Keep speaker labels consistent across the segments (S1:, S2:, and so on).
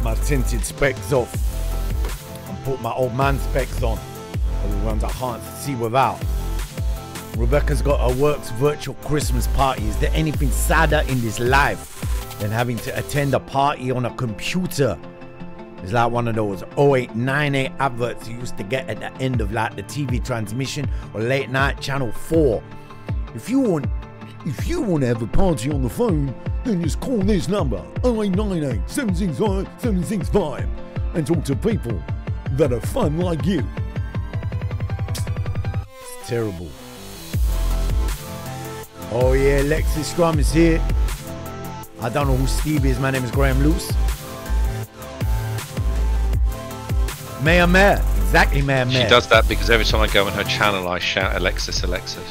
S1: my tinted specs off and put my old man specs on. The ones I can't see without. Rebecca's got her work's virtual Christmas party. Is there anything sadder in this life than having to attend a party on a computer? It's like one of those 0898 adverts you used to get at the end of like the TV transmission or late night channel 4. If you want to have a party on the phone, then just call this number 0898 765 765 and talk to people that are fun like you. It's terrible. Oh yeah, Lexus Scrum is here. I don't know who Steve is. My name is Graham Luce. Mayor. Exactly, Mayor.
S2: She does that because every time I go on her channel, I shout Alexis.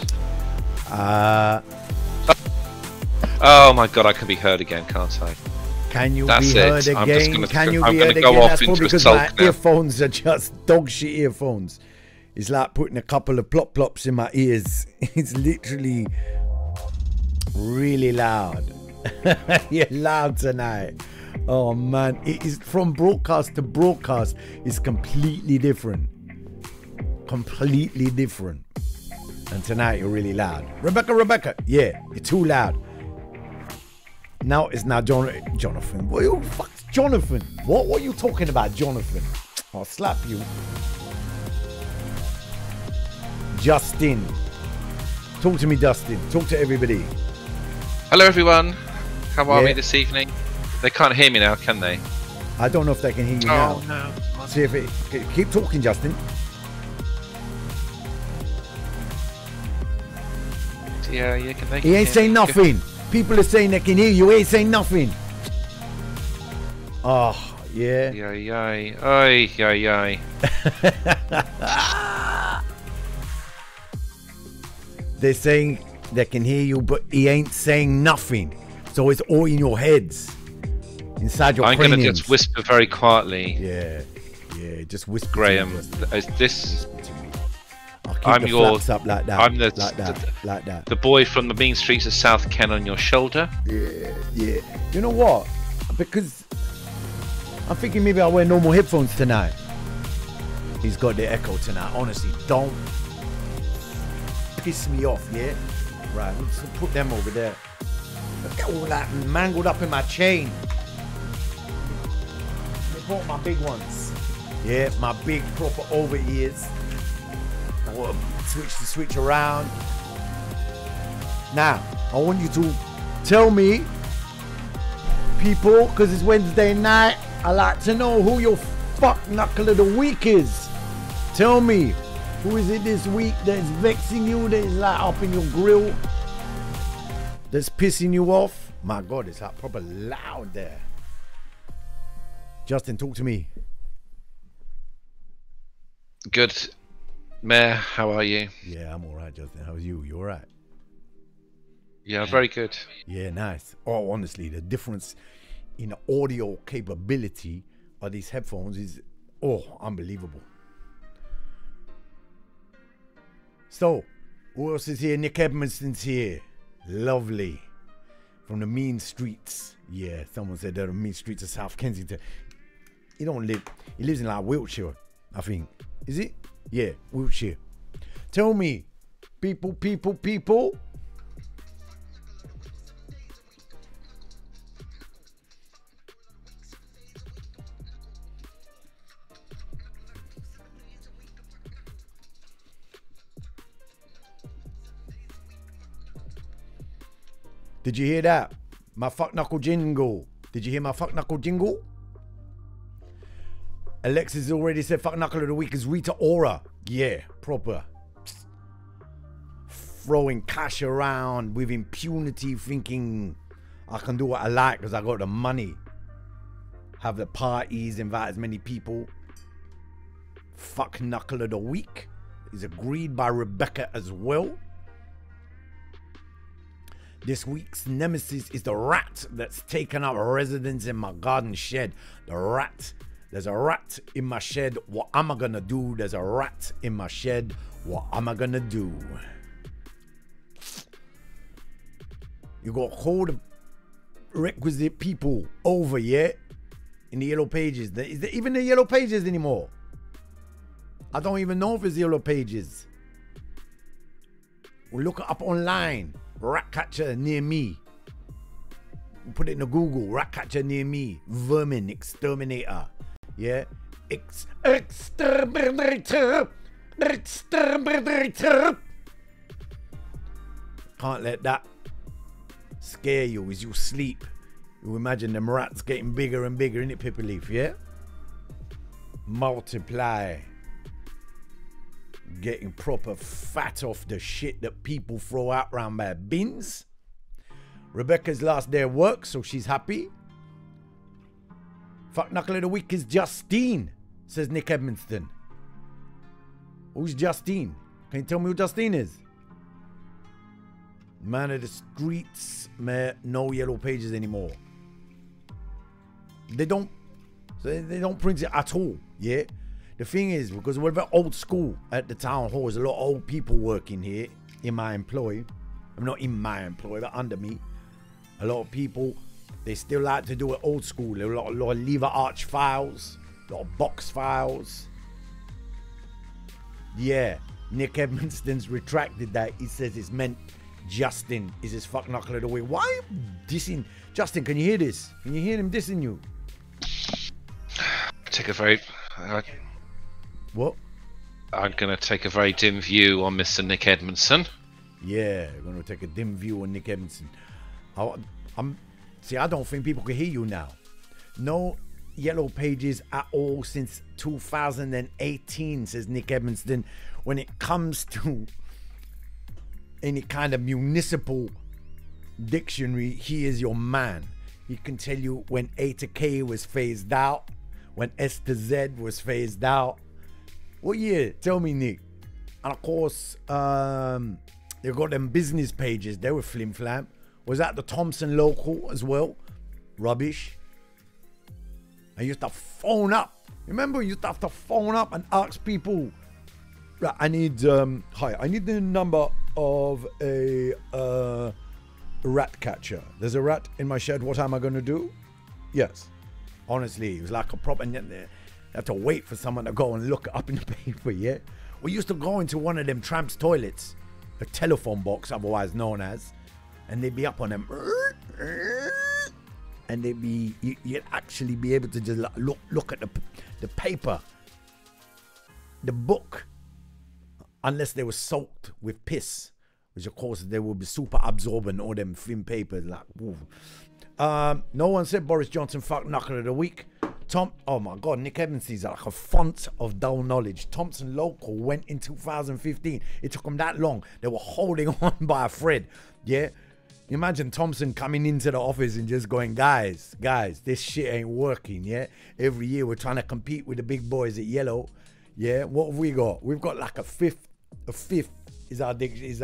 S2: Oh my god, I can be heard again, can't I?
S1: Can you be heard again?
S2: I'm just gonna,
S1: can you
S2: I'm
S1: be
S2: gonna
S1: heard
S2: go
S1: again?
S2: off
S1: That's
S2: into
S1: probably
S2: a
S1: because my
S2: sulk now.
S1: earphones are just dog shit earphones. It's like putting a couple of plop plops in my ears. It's literally really loud. You're loud tonight. Oh man, it is from broadcast to broadcast. It's completely different. Completely different. And tonight you're really loud. Rebecca, yeah, you're too loud. Now it's now Jonathan. What the fuck's Jonathan? What are you talking about, Jonathan? I'll slap you. Justin. Talk to me, Dustin. Talk to everybody.
S2: Hello everyone. How are we this evening? They can't hear me now, can they?
S1: I don't know if they can hear you now.
S2: No.
S1: See if it. Keep talking, Justin.
S2: Yeah, they can
S1: He ain't saying nothing. People are saying they can hear you. He ain't saying nothing. Oh, yeah.
S2: Yay.
S1: They're saying they can hear you, but he ain't saying nothing. So it's all in your heads. Inside your craniums.
S2: I'm going to just whisper very quietly.
S1: Yeah, just whisper.
S2: Graham, is this... I'm
S1: yours up like that.
S2: I'm
S1: like that.
S2: The boy from the mean streets of South Ken on your shoulder.
S1: Yeah. You know what? Because I'm thinking maybe I'll wear normal headphones tonight. He's got the echo tonight. Honestly, don't piss me off, yeah? Right, let's put them over there. Look at all that mangled up in my chain. I bought my big ones. Yeah, my big proper over ears. Switch around. Now, I want you to tell me, people, because it's Wednesday night, I like to know who your fuck knuckle of the week is. Tell me, who is it this week that's vexing you, that is like up in your grill, that's pissing you off? My God, it's like proper loud there. Justin, talk to me.
S2: Good. Mayor, how are you?
S1: Yeah, I'm alright, Justin. How are you? You alright?
S2: Yeah, very good.
S1: Yeah, nice. Oh, honestly, the difference in audio capability of these headphones is, unbelievable. So, who else is here? Nick Edmondson's here. Lovely. From the mean streets. Yeah, someone said they're the mean streets of South Kensington. He lives in like Wiltshire, I think. Is it? Yeah, Wiltshire. Tell me, people. Did you hear that? My fuck knuckle jingle. Did you hear my fuck knuckle jingle? Alexis already said fuck knuckle of the week is Rita Ora. Yeah, proper. Throwing cash around with impunity, thinking I can do what I like because I got the money. Have the parties, invite as many people. Fuck knuckle of the week is agreed by Rebecca as well. This week's nemesis is the rat that's taken up residence in my garden shed. The rat. There's a rat in my shed. What am I gonna do? There's a rat in my shed. What am I gonna do? You got to call the requisite people over, yeah? in the yellow pages. Is there even the yellow pages anymore? I don't even know if it's yellow pages. We'll look it up online. Rat catcher near me. We'll put it in the Google. Rat catcher near me. Vermin exterminator. Yeah. Exterminator. Exterminator. Can't let that scare you as you sleep. You imagine them rats getting bigger and bigger, innit, Pippa Leaf, yeah? Multiply. Getting proper fat off the shit that people throw out round their bins. Rebecca's last day of work, so she's happy. Fuck knuckle of the week is Justine, says Nick Edmonston. Who's Justine? Can you tell me who Justine is? Man of the streets, man, no yellow pages anymore. They don't print it at all, yeah? The thing is, because we're very old school at the town hall, there's a lot of old people working here in my employ. I'm not in my employ, but under me. A lot of people, they still like to do it old school. There are a lot of lever arch files, a lot of box files. Yeah, Nick Edmonston's retracted that. He says it's meant Justin is his fuck knuckle of the week. Why are you dissing? Justin, can you hear this? Can you hear him dissing you?
S2: Take a very...
S1: What?
S2: I'm going to take a very dim view on Mr. Nick Edmondson.
S1: Yeah, we're going to take a dim view on Nick Edmondson. See, I don't think people can hear you now. No yellow pages at all since 2018, says Nick Edmonston. When it comes to any kind of municipal dictionary, he is your man. He can tell you when A to K was phased out, when S to Z was phased out. What year? Tell me, Nick. And of course, they got them business pages. They were flim flam. Was that the Thompson local as well? Rubbish. I used to phone up. Remember, you used to have to phone up and ask people. Right, I need hi. I need the number of a rat catcher. There's a rat in my shed. What am I going to do? Yes. Honestly, it was like a proper. You have to wait for someone to go and look it up in the paper, yeah? We used to go into one of them tramps' toilets, a telephone box, otherwise known as, and they'd be up on them, and they'd be, you'd actually be able to just look at the paper, the book, unless they were soaked with piss, which of course they would be super absorbent, all them thin papers, like, woo. No one said Boris Johnson fuck knuckle of the week. Oh my God, Nick Evans is like a font of dull knowledge. Thompson Local went in 2015. It took them that long. They were holding on by a thread. Yeah. Imagine Thompson coming into the office and just going, guys, this shit ain't working. Yeah. Every year we're trying to compete with the big boys at Yellow. Yeah. What have we got? We've got like a fifth is our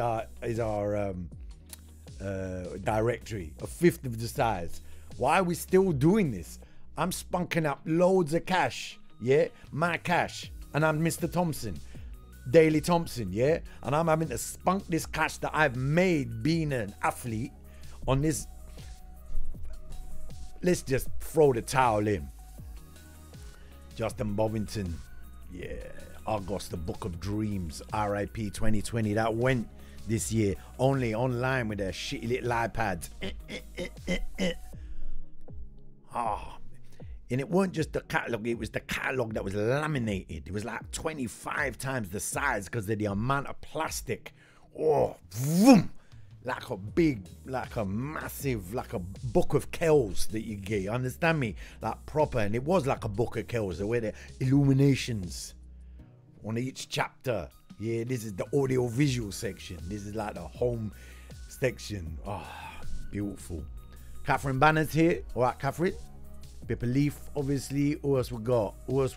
S1: directory. A fifth of the size. Why are we still doing this? I'm spunking up loads of cash, yeah? My cash. And I'm Mr. Thompson. Daily Thompson, yeah? And I'm having to spunk this cash that I've made being an athlete on this. Let's just throw the towel in. Justin Bovington, yeah. August, the Book of Dreams, RIP 2020. That went this year. Only online with their shitty little iPads. And it weren't just the catalogue, it was the catalogue that was laminated. It was like 25 times the size because of the amount of plastic. Oh, vroom, like a big, like a massive, like a book of Kells that you get. You understand me? Like proper. And it was like a book of Kells. There were the illuminations on each chapter. Yeah, this is the audio visual section. This is like the home section. Oh, beautiful. Catherine Banner's here. All right, Catherine. Pippa Leaf, obviously. Who else we got? With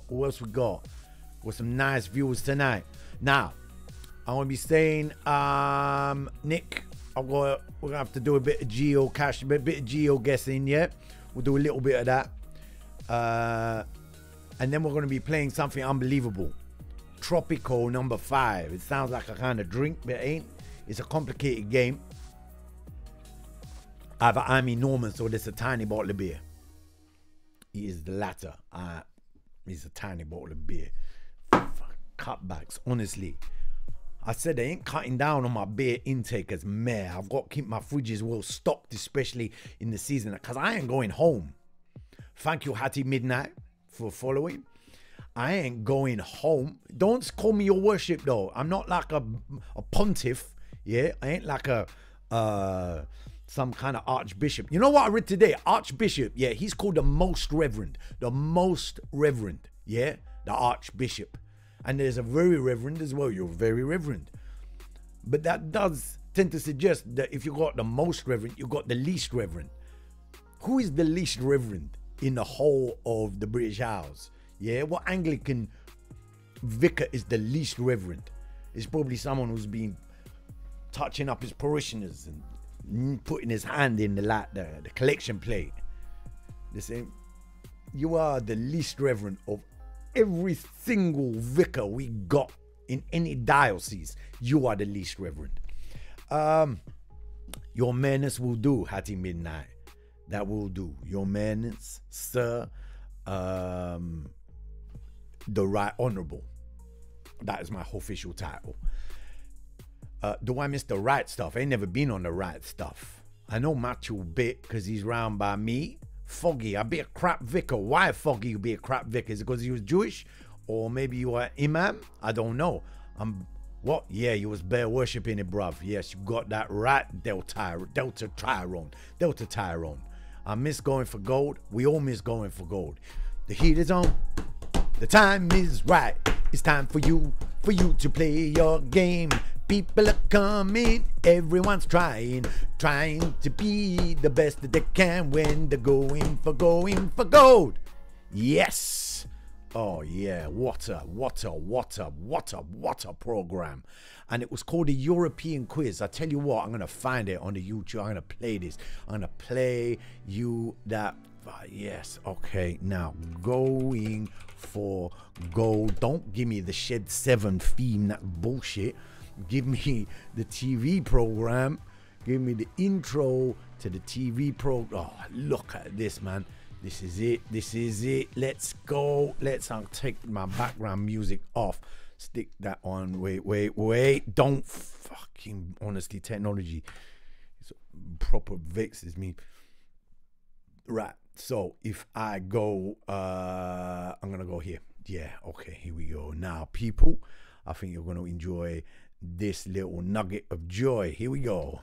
S1: some nice views tonight. Now, I'm gonna be saying, Nick, we're gonna have to do a bit of geocache, a bit of geo guessing, yeah? We'll do a little bit of that. And then we're gonna be playing something unbelievable. Tropico number 5. It sounds like a kind of drink, but it ain't. It's a complicated game. Either I'm enormous or there's a tiny bottle of beer. It is the latter. It's a tiny bottle of beer. Cutbacks, honestly. I said I ain't cutting down on my beer intake as mayor. I've got to keep my fridges well stocked, especially in the season, because I ain't going home. Thank you, Hattie Midnight, for following. I ain't going home. Don't call me your worship, though. I'm not like a pontiff, yeah? I ain't like a some kind of archbishop. You know what I read today? Archbishop, yeah, he's called the most reverend. The most reverend, yeah? The archbishop. And there's a very reverend as well. You're very reverend. But that does tend to suggest that if you got the most reverend, you got the least reverend. Who is the least reverend in the whole of the British Isles? Yeah, what Anglican vicar is the least reverend? It's probably someone who's been touching up his parishioners and putting his hand in the collection plate. The same. You are the least reverend of every single vicar we got in any diocese. You are the least reverend. Your mayorness will do, Hattie Midnight. That will do. Your mayorness, sir. The Right Honourable. That is my official title. Do I miss the right stuff? I ain't never been on the right stuff. I know Matthew bit because he's round by me. Foggy, I be a crap vicar. Why Foggy you be a crap vicar? Is it because he was Jewish? Or maybe you are imam? I don't know. What? Yeah, you was bear worshipping it, bruv. Yes, you got that right, Delta Tyrone. I miss going for gold. We all miss going for gold. The heat is on. The time is right. It's time for you to play your game. People are coming, everyone's trying to be the best that they can when they're going for gold. Yes. Oh yeah, what a program. And it was called the European Quiz. I tell you what, I'm gonna find it on the YouTube. I'm gonna play this. I'm gonna play you that. Yes, okay. Now going for gold. Don't give me the Shed 7 theme, that bullshit. Give me the TV program. Give me the intro to the TV program. Oh, look at this, man. This is it. Let's go. I'll take my background music off. Stick that on. Wait. Don't fucking, honestly, technology is proper vexes me. Right. So if I go, I'm going to go here. Yeah. Okay. Here we go. Now, people, I think you're going to enjoy this little nugget of joy. Here we go.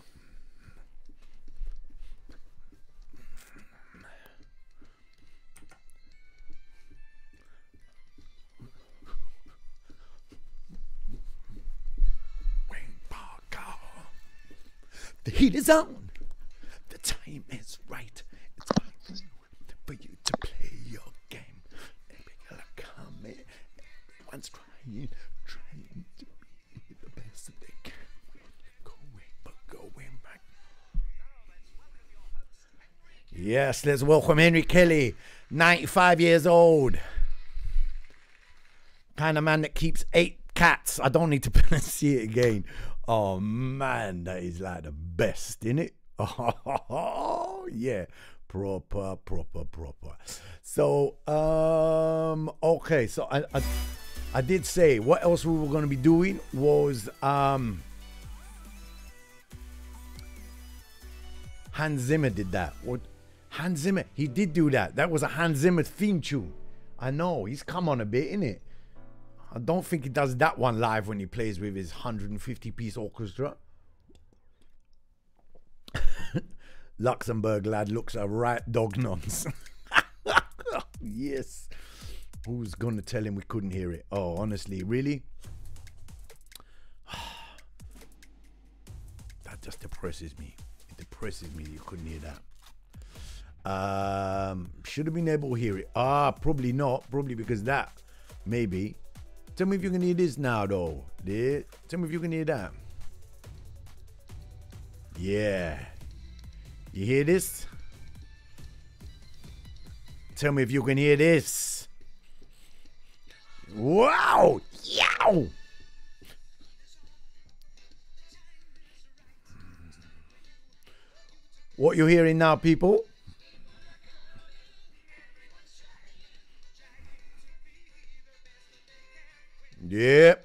S1: The heat is on. The time is right. It's time for you to play your game. Everyone's trying to be the best that they can. Going back. Yes, let's welcome Henry Kelly, 95 years old. Kind of man that keeps 8 cats. I don't need to see it again. Oh man, that is like the best, innit? Oh yeah, proper. So okay, so I did say what else we were going to be doing was Hans Zimmer did that. What? Hans Zimmer, he did do that. That was a Hans Zimmer theme tune. I know, he's come on a bit, innit? I don't think he does that one live when he plays with his 150-piece orchestra. Luxembourg lad looks a right dog nonce. Yes. Who's going to tell him we couldn't hear it? Oh, honestly, really? That just depresses me. It depresses me you couldn't hear that. Should have been able to hear it. Probably not. Probably because that. Maybe. Tell me if you can hear this now, though. Tell me if you can hear that. Yeah. You hear this? Tell me if you can hear this. Wow! Yow! What you hearing now, people? Yep.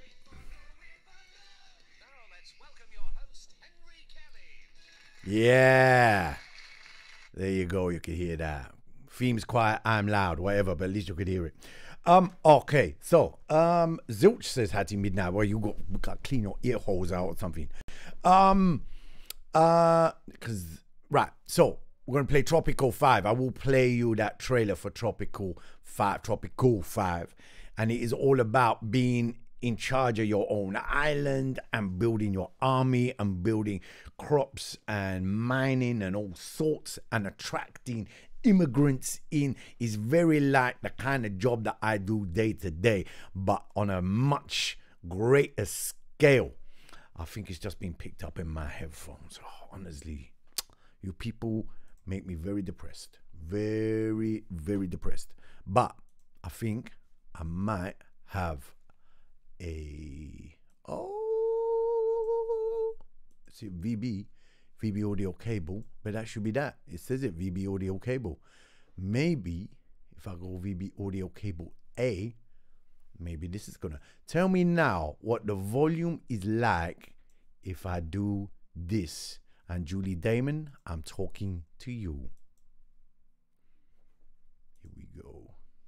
S1: Yeah. There you go. You can hear that. Theme's quiet, I'm loud, whatever, but at least you could hear it. Okay, so Zilch says Hattie Midnight. Well, you got to clean your ear holes out or something. Right, so we're gonna play Tropico 5. I will play you that trailer for Tropico 5, and it is all about being in charge of your own island and building your army and building crops and mining and all sorts and attracting immigrants in. Is very like the kind of job that I do day to day, but on a much greater scale. I think it's just been picked up in my headphones. Oh, honestly, you people make me very depressed. Very, very depressed. But I think I might have see VB audio cable, but that should be that. It says it VB audio cable. Maybe if I go VB audio cable A, maybe this is gonna tell me now what the volume is like if I do this. And Julie Damon, I'm talking to you. Here we go.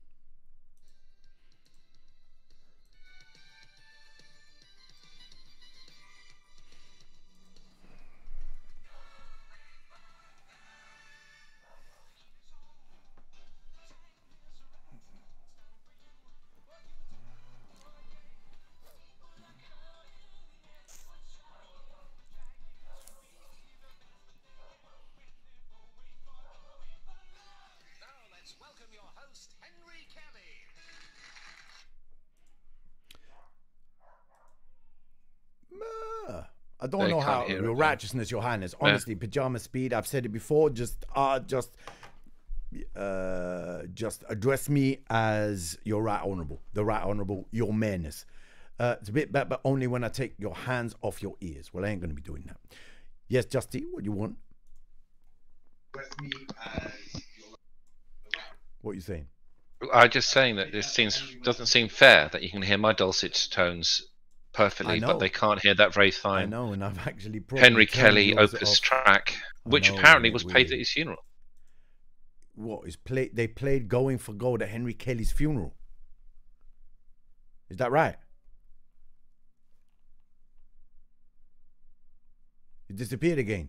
S1: I don't know how, your righteousness, your highness. Honestly, pajama speed. I've said it before. Just address me as your right honourable, the right honourable, your mayorness. It's a bit bad, but only when I take your hands off your ears. Well, I ain't gonna be doing that. Yes, Justy, what do you want? Address me as your What are you saying?
S2: I'm just saying that this doesn't seem fair that you can hear my dulcet tones perfectly, but they can't hear that very fine.
S1: I know, and I've actually
S2: Henry Kelly opus track, which apparently was played at his funeral.
S1: What is played? They played "Going for Gold" at Henry Kelly's funeral. Is that right? It disappeared again.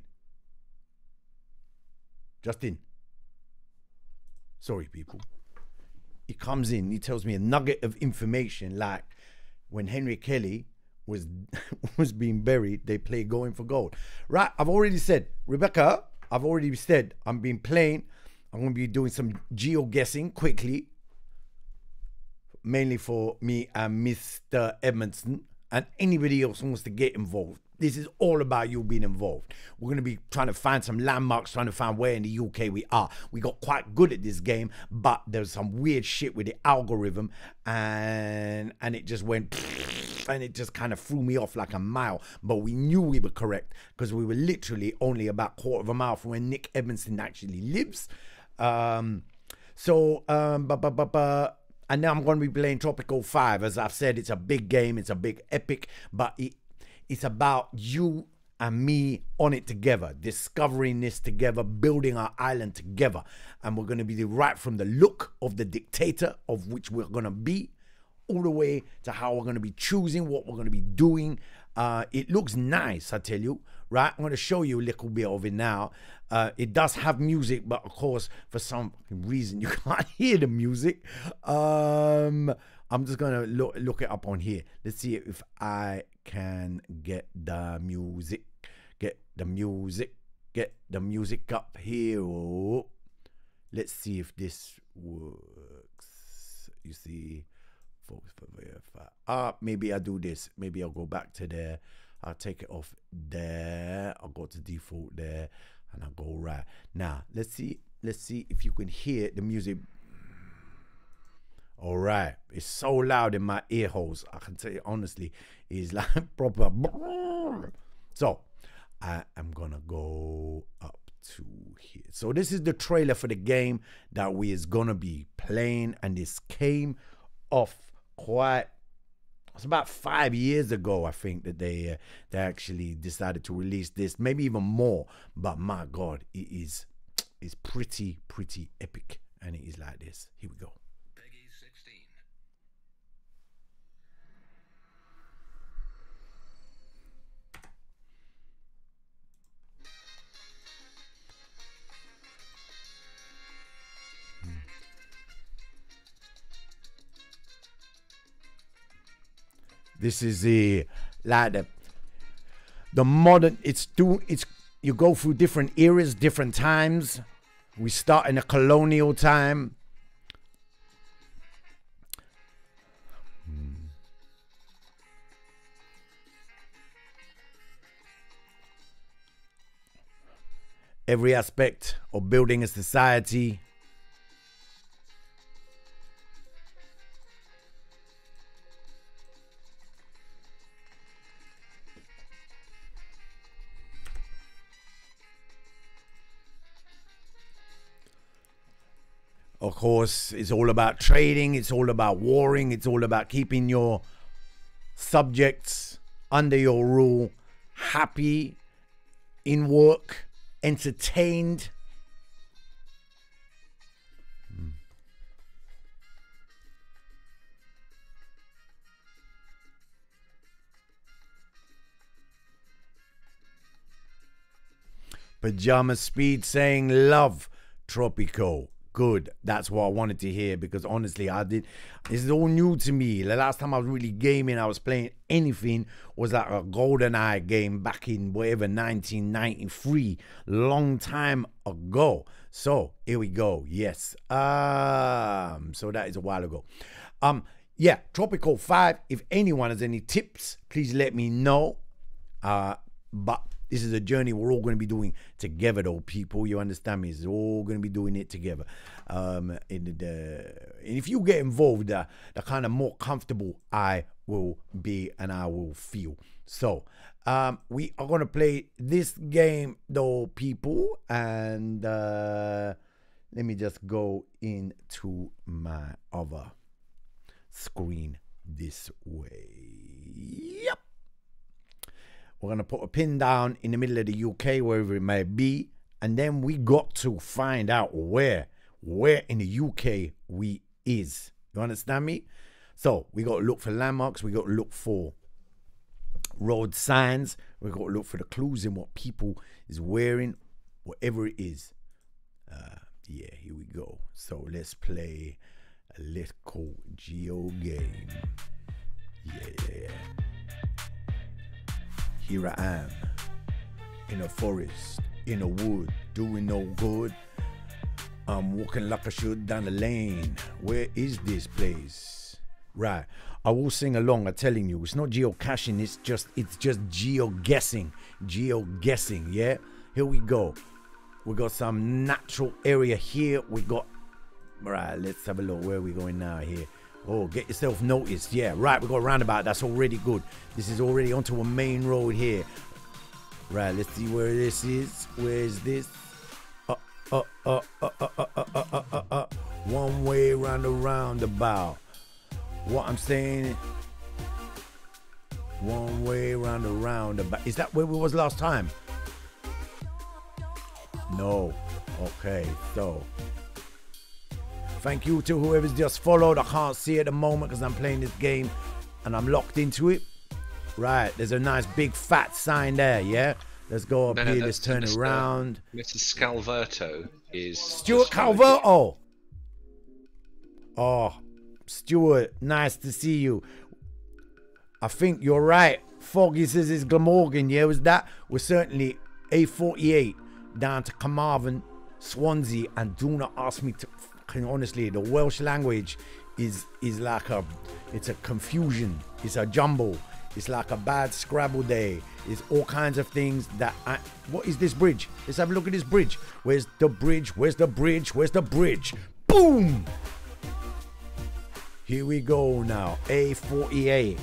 S1: Justin. Sorry, people. He comes in. He tells me a nugget of information, like when Henry Kelly was being buried, they play "Going for Gold." Right, I've already said, Rebecca, I've already said I'm going to be doing some geo-guessing quickly, mainly for me and Mr. Edmondson, and anybody else who wants to get involved. This is all about you being involved. We're going to be trying to find some landmarks, trying to find where in the UK we are. We got quite good at this game, but there's some weird shit with the algorithm, and it just went, and it just kind of threw me off like a mile. But we knew we were correct because we were literally only about a quarter of a mile from where Nick Edmondson actually lives. And now I'm going to be playing Tropico 5. As I've said, it's a big game. It's a big epic, but it's about you and me on it together, discovering this together, building our island together. And we're going to be right from the look of the dictator of which we're going to be, all the way to how we're going to be choosing what we're going to be doing. It looks nice, I tell you, right? I'm going to show you a little bit of it now. It does have music, but of course, for some reason, you can't hear the music. I'm just going to look it up on here. Let's see if I can get the music. Get the music up here. Oh, let's see if this works. You see, folks, maybe I do this. Maybe I'll go back to there. I'll take it off there. I'll go to default there, and I'll go right now. Let's see if you can hear the music. All right, it's so loud in my ear holes. I can tell you honestly, it's like proper. So I am gonna go up to here. So this is the trailer for the game that we is gonna be playing, and this came off quite It's about 5 years ago, I think, that they actually decided to release this, maybe even more. But my God, it's pretty epic, and it is like this. Here we go. Peggy 16. This is the modern. You go through different eras, different times. We start in a colonial time. Every aspect of building a society. Of course, it's all about trading, it's all about warring, it's all about keeping your subjects under your rule, happy, in work, entertained. Pajama Speed saying love, Tropico. Good. That's what I wanted to hear, because honestly, this is all new to me. The last time I was really gaming, I was playing anything, was like a GoldenEye game back in whatever 1993, long time ago. So here we go. Yes. So that is a while ago. Yeah, Tropico 5. If anyone has any tips, please let me know. But this is a journey we're all going to be doing together, though, people. You understand me? It's all going to be doing it together. And if you get involved, the kind of more comfortable I will be and I will feel. So we are going to play this game, though, people. And let me just go into my other screen this way. Yep. We're going to put a pin down in the middle of the UK, wherever it may be. And then we got to find out where in the UK we is. You understand me? So we got to look for landmarks. We got to look for road signs. We got to look for the clues in what people is wearing, whatever it is. Yeah, here we go. So let's play a little geo game. Yeah. Here I am, in a forest, in a wood, doing no good. I'm walking like I should down the lane. Where is this place? Right, I will sing along. I'm telling you, it's not geocaching. It's just geo-guessing. Geo-guessing, yeah? Here we go. We got some natural area here. We got, right, let's have a look. Where are we going now here? Oh, get yourself noticed. Yeah, right, we got a roundabout. That's already good. This is already onto a main road here. Right, let's see where this is. Where is this? One way around the roundabout. What I'm saying? One way around the roundabout. Is that where we was last time? No. Okay, so thank you to whoever's just followed. I can't see at the moment because I'm playing this game and I'm locked into it. Right, there's a nice big fat sign there, yeah? Let's go up here, let's turn it around.
S2: Mr. Scalverto is...
S1: Stuart Calverto! Oh, Stuart, nice to see you. I think you're right. Foggy says it's Glamorgan, yeah? Was that? We're certainly A48 down to Carmarthen, Swansea, and do not ask me to... Honestly, the Welsh language is like it's a confusion. It's a jumble. It's like a bad Scrabble day. It's all kinds of things that what is this bridge? Let's have a look at this bridge. Where's the bridge? Where's the bridge? Where's the bridge? Boom! Here we go now. A48.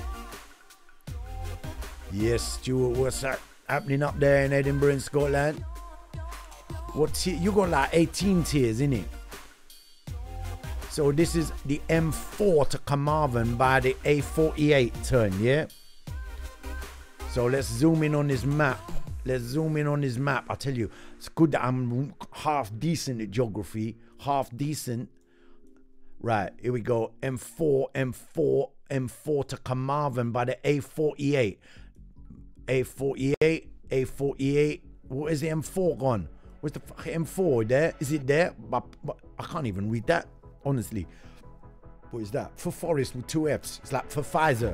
S1: Yes, Stuart, what's happening up there in Edinburgh in Scotland? What you got like 18 tiers, innit? So this is the M4 to Carmarthen by the A48 turn, yeah? So let's zoom in on this map. Let's zoom in on this map. I tell you, it's good that I'm half decent at geography. Half decent. Right, here we go. M4 to Carmarthen by the A48. A48. What is the M4 gone? Where's the M4 there? Is it there? But I can't even read that, honestly. What is that? For Forest with 2 F's. It's like for Pfizer.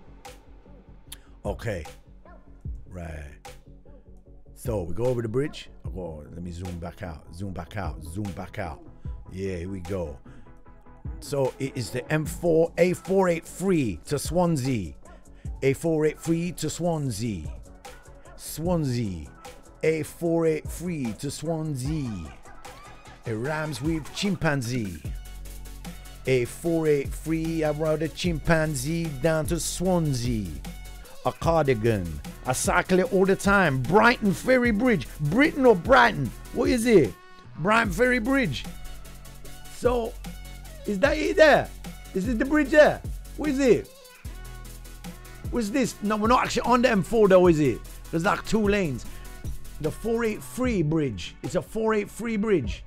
S1: Okay. Right. So we go over the bridge. Let me zoom back out. Zoom back out. Yeah, here we go. So it is the M4 A483 to Swansea. A483 to Swansea. A483 to Swansea. It rhymes with chimpanzee. A483, I rode a chimpanzee down to Swansea. A cardigan. I cycle it all the time. Brighton Ferry Bridge. Britain or Brighton? What is it? Brighton Ferry Bridge. So, is that it there? Is it the bridge there? What is it? What's this? No, we're not actually on the M4 though, is it? There's like 2 lanes. The 483 bridge. It's a 483 bridge.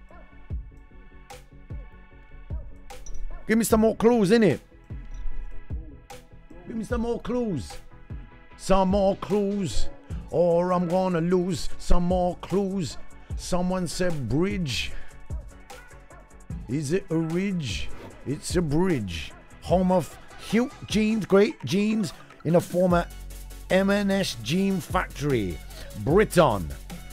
S1: Give me some more clues, innit? Give me some more clues. Some more clues. Or I'm gonna lose some more clues. Someone said bridge. Is it a ridge? It's a bridge. Home of Hugh Jeans, great jeans in a former M&S Jean factory. Britain.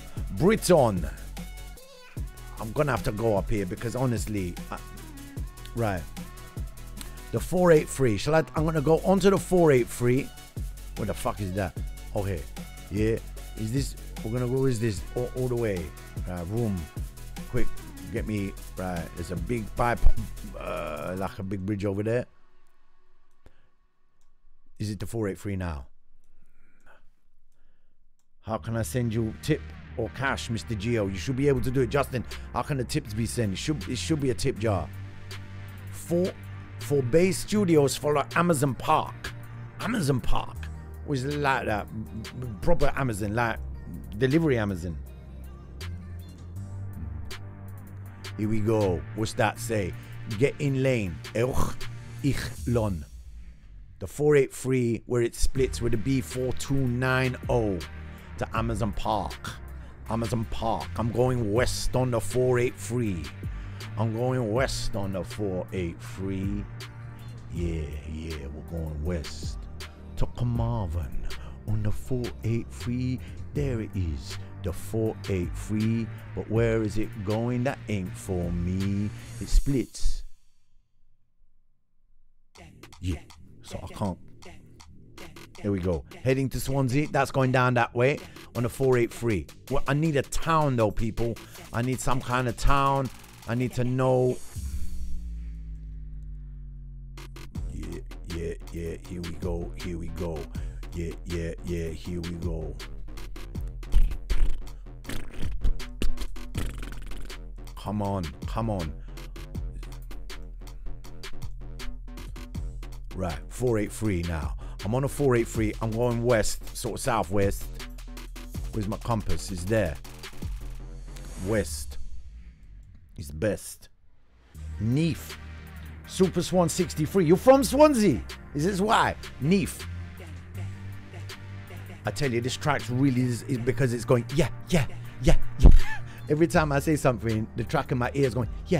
S1: I'm gonna have to go up here because honestly, right. The 483. I'm gonna go onto the 483. What the fuck is that? Okay. Yeah. Is this? We're gonna go. Is this all the way? Room. Quick. Get me right. There's a big pipe, like a big bridge over there. Is it the 483 now? How can I send you tip or cash, Mr. Geo? You should be able to do it, Justin. How can the tips be sent? It should be a tip jar. For Bay Studios for Amazon Park. Amazon Park was like that proper Amazon, like delivery Amazon. Here we go. What's that say? Get in lane. Ich lon. The 483 where it splits with the B4290 to Amazon Park. Amazon Park. I'm going west on the 483. I'm going west on the 483. Yeah, we're going west to Carmarthen on the 483. There it is, the 483. But where is it going? That ain't for me. It splits. Yeah, so I can't. Here we go. Heading to Swansea. That's going down that way on the 483. Well, I need a town though, people. I need some kind of town. I need to know. Yeah. Here we go. Yeah. Here we go. Come on. Right, 483 now. I'm on a 483. I'm going west, sort of southwest. Where's my compass? It's there. West is best. Neath. Super Swan 63. You're from Swansea. Is this why? Neath. I tell you, this track really is because it's going, yeah. Every time I say something, the track in my ear is going, yeah.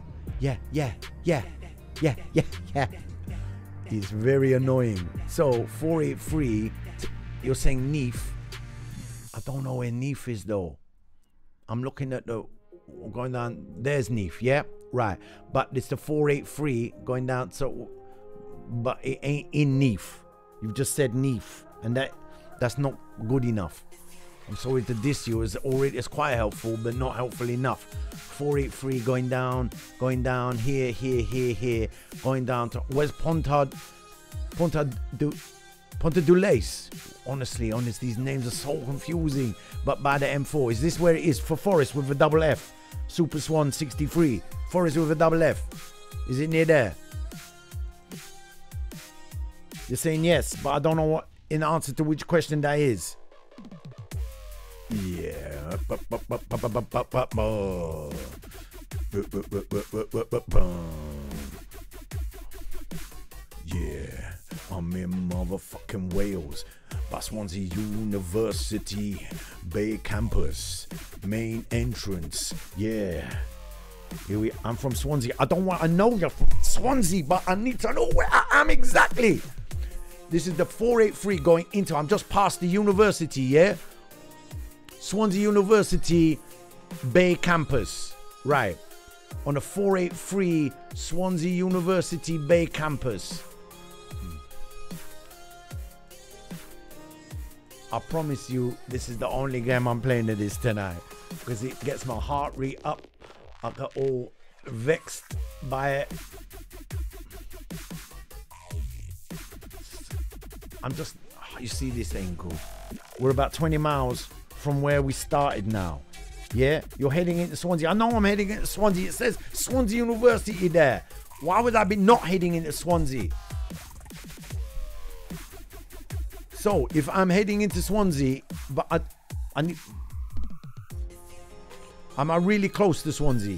S1: It's very annoying. So 483, you're saying Neath. I don't know where Neath is though. I'm looking at the going down. There's Neath, yeah, right. But it's the 483 going down. So, but it ain't in Neath. You've just said Neath, and that's not good enough. I'm sorry to diss you. It's quite helpful, but not helpful enough. 483 going down here, going down to where's Ponta du Lace. Honestly, these names are so confusing. But by the M4, is this where it is? For Forest with a double F. Super Swan 63. Forest with a double F. Is it near there? You're saying yes, but I don't know what in answer to which question that is. Yeah. Yeah, I'm in motherfucking Wales. By Swansea University Bay Campus. Main entrance. Yeah. I'm from Swansea. I don't want to know you're from Swansea, but I need to know where I am exactly. This is the 483 going into. I'm just past the university, yeah? Swansea University Bay Campus. Right. On the 483 Swansea University Bay Campus. I promise you, this is the only game I'm playing of this tonight. Because it gets my heart rate up. I got all vexed by it. I'm just, you see, this ain't good. We're about 20 miles from where we started now. Yeah, you're heading into Swansea. I know I'm heading into Swansea. It says Swansea University there. Why would I be not heading into Swansea? So if I'm heading into Swansea, but I need, am I really close to Swansea?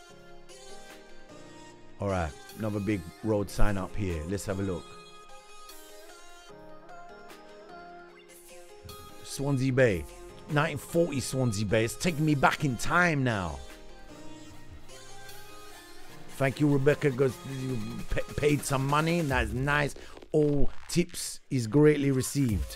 S1: All right, another big road sign up here. Let's have a look. Swansea Bay, 1940 Swansea Bay. It's taking me back in time now. Thank you, Rebecca, because you paid some money, and that's nice. All tips is greatly received.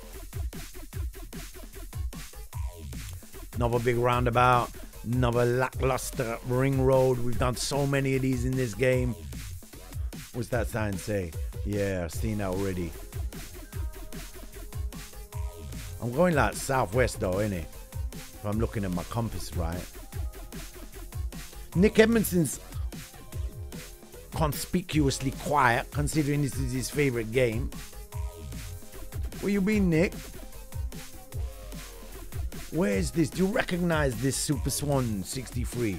S1: Another big roundabout, another lackluster ring road. We've done so many of these in this game. What's that sign say? Yeah, I've seen that already. I'm going like southwest though, innit? If I'm looking at my compass right. Nick Edmondson's conspicuously quiet, considering this is his favorite game. Where you been, Nick? Where is this? Do you recognize this Super Swan 63?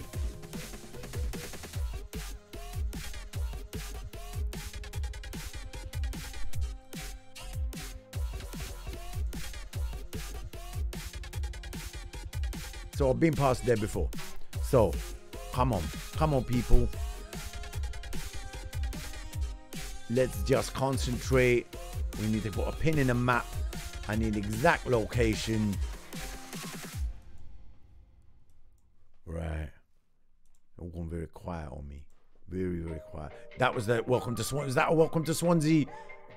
S1: So I've been past there before. So come on people. Let's just concentrate. We need to put a pin in the map. I need exact location. Right. All gone very quiet on me. Very, very quiet. That was the welcome to Swansea. Is that a welcome to Swansea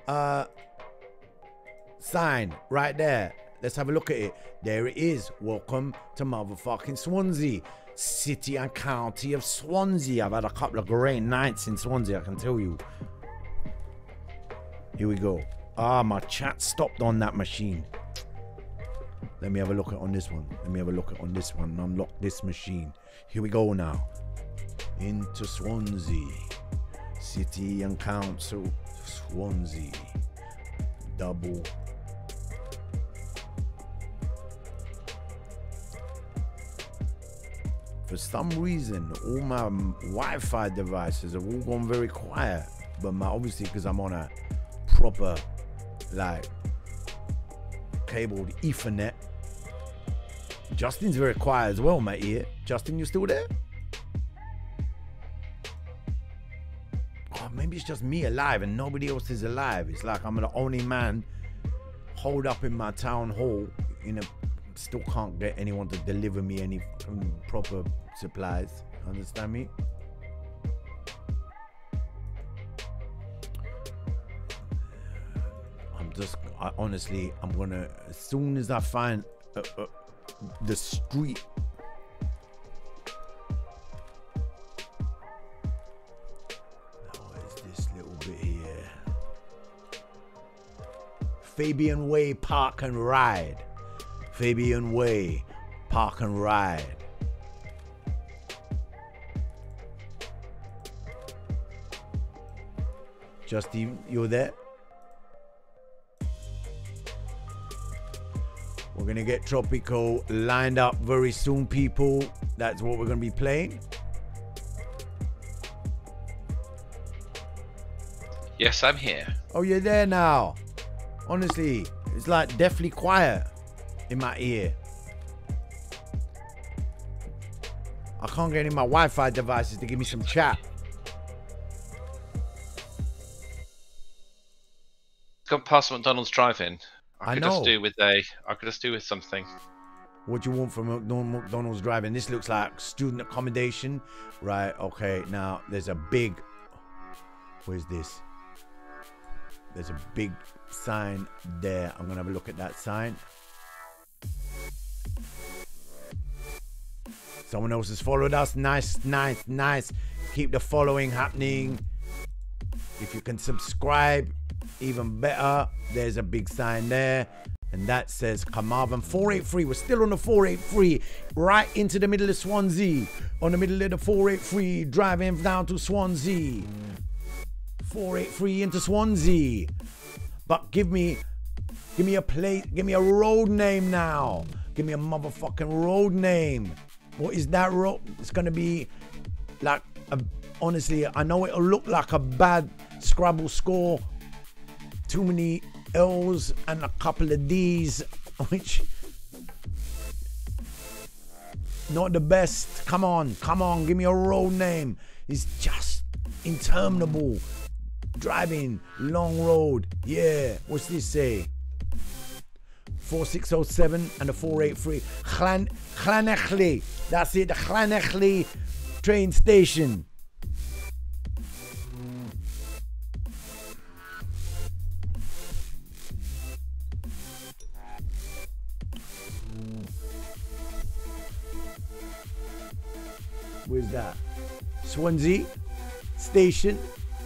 S1: sign right there? Let's have a look at it. There it is. Welcome to motherfucking Swansea. City and county of Swansea. I've had a couple of great nights in Swansea, I can tell you. Here we go. Ah, my chat stopped on that machine. Let me have a look at on this one. Let me have a look at on this one and unlock this machine. Here we go now. Into Swansea. City and council Swansea. Double. For some reason, all my Wi-Fi devices have all gone very quiet. But obviously, because I'm on a proper, like, cabled Ethernet. Justin's very quiet as well, my ear. Justin, you still there? Oh, maybe it's just me alive and nobody else is alive. It's like I'm the only man holed up in my town hall. Still can't get anyone to deliver me any proper supplies. Understand me? Honestly, I'm gonna, as soon as I find the street. What is this little bit here? Fabian Way Park and Ride. Fabian Way Park and Ride. Justy, you there? We're gonna get Tropico lined up very soon, people. That's what we're gonna be playing.
S2: Yes, I'm here.
S1: Oh, you're there now. Honestly, it's like deathly quiet in my ear. I can't get any of my Wi-Fi devices to give me some chat.
S2: Gone past McDonald's drive-in.
S1: I
S2: could
S1: know.
S2: I could just do with something.
S1: What do you want from McDonald's drive-in? This looks like student accommodation. Right, okay, now there's a big... Where's this? There's a big sign there. I'm gonna have a look at that sign. Someone else has followed us. Nice, nice, nice. Keep the following happening. If you can subscribe, even better. There's a big sign there. And that says Carmarthen 483. We're still on the 483. Right into the middle of Swansea. On the middle of the 483. Driving down to Swansea. 483 into Swansea. But give me a place. Give me a road name now. Give me a motherfucking road name. What is that road? It's gonna be like honestly, I know it'll look like a bad Scrabble score. Too many L's and a couple of D's, which not the best. Come on, give me a road name. It's just interminable. Driving long road. Yeah, what's this say? 4607 and the 483. Llanelli. That's it, the Llanelli train station. Where's that? Swansea station.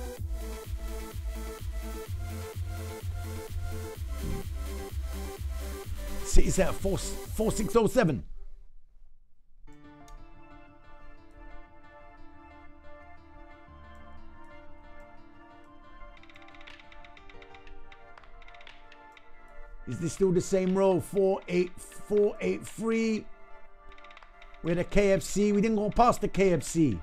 S1: City Centre 4607. Is this still the same road? 48483. We're the KFC. We didn't go past the KFC.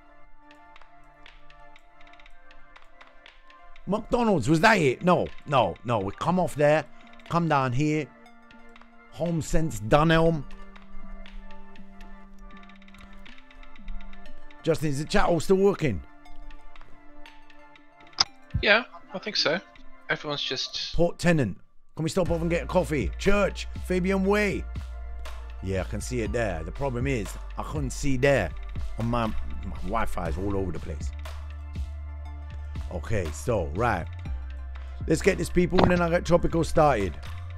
S1: McDonald's, was that it? No. We come off there. Come down here. Home Sense Dunelm. Justin, is the chat all still working?
S2: Yeah, I think so. Everyone's just...
S1: Port Tenant. Can we stop off and get a coffee? Church. Fabian Way. Yeah, I can see it there. The problem is, I couldn't see there. On my Wi-Fi is all over the place. Okay, so, right. Let's get this, people, and then I get Tropico started.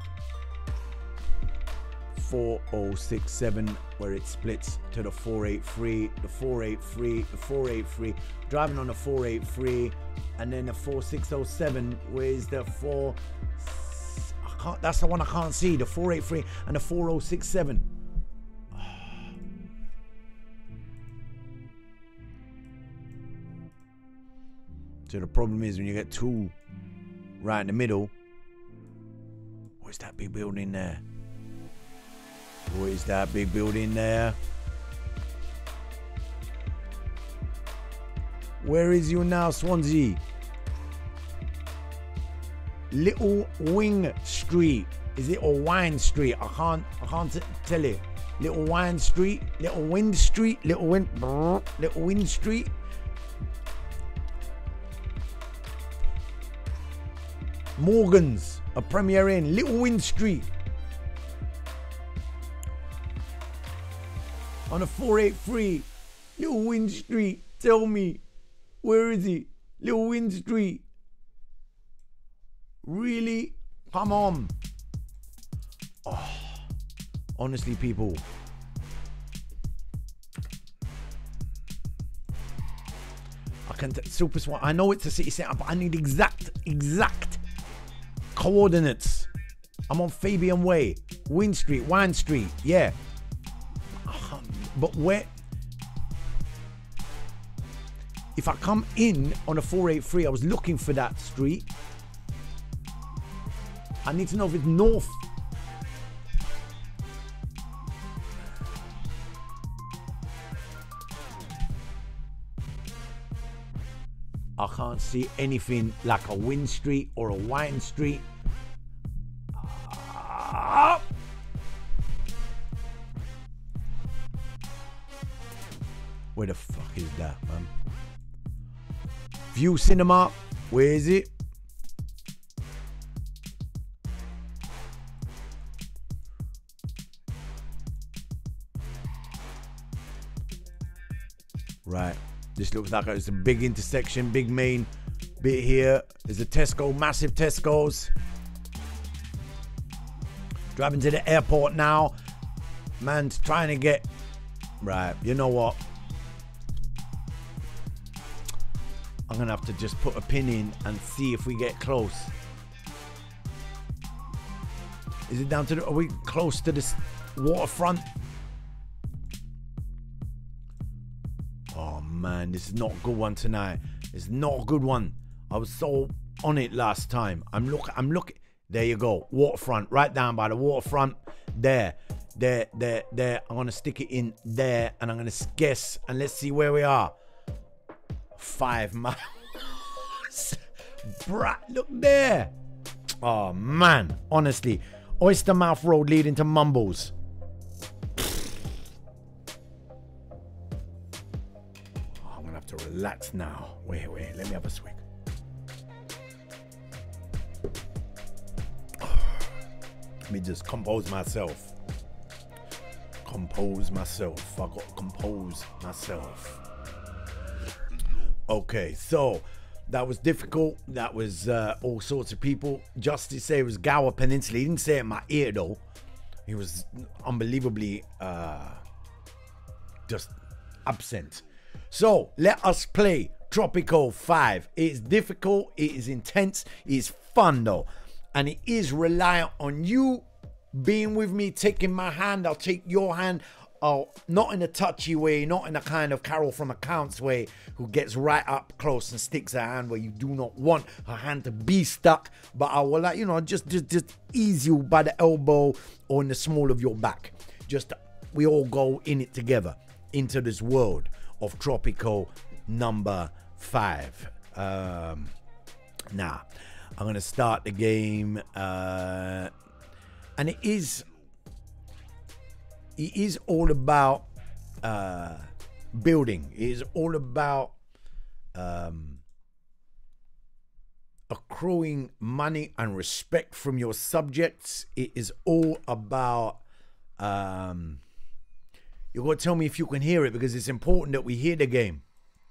S1: 4067, where it splits to the 483, the 483, the 483. Driving on the 483, and then the 4607, where's the 4... That's the one I can't see. The 483 and the 4067. So the problem is when you get two right in the middle. Where's that big building there? What is that big building there? Where is you now, Swansea? Little Wing Street. Is it or Wine Street? I can't tell it. Little Wine Street, Little Wind Street, Little Wind Street. Morgan's, a Premier Inn, Little Wind Street. On a 483, Little Wind Street. Tell me, where is it? Little Wind Street. Really? Come on. Oh, honestly, people. I can Super Swan. I know it's a city centre, but I need exact coordinates. I'm on Fabian Way, Wine Street, Wine Street. Yeah. But where? If I come in on a 483, I was looking for that street. I need to know if it's north. I can't see anything like a Wynn Street or a Wine Street. Where the fuck is that, man? View Cinema, where is it? Right, this looks like it's a big intersection, big main bit here. There's a Tesco, massive Tesco's. Driving to the airport now. Man's trying to get... Right, you know what? I'm gonna have to just put a pin in and see if we get close. Is it down to the... Are we close to this waterfront? Oh man, this is not a good one tonight. It's not a good one. I was so on it last time. I'm looking. There you go. Waterfront, right down by the waterfront. There. I'm gonna stick it in there, and I'm gonna guess, and let's see where we are. 5 miles. Bruh, look there. Oh man, honestly, Oyster Mouth Road leading to Mumbles. Oh, I'm gonna have to relax now. Wait, let me have a swig. Let me just compose myself. I gotta compose myself. Okay, so that was difficult. That was all sorts of people. Justice said it was Gower Peninsula. He didn't say it in my ear though. He was unbelievably just absent. So let us play Tropico 5. It is difficult. It is intense. It is fun though. And it is reliant on you being with me, taking my hand. I'll take your hand. Oh, not in a touchy way, not in a kind of Carol from Accounts way, who gets right up close and sticks her hand where you do not want her hand to be stuck. But I will, like, you know, just ease you by the elbow or in the small of your back. Just we all go in it together into this world of Tropico number 5. Now, I'm gonna start the game, and it is all about building. It is all about accruing money and respect from your subjects. It is all about you're going to tell me if you can hear it, because it's important that we hear the game.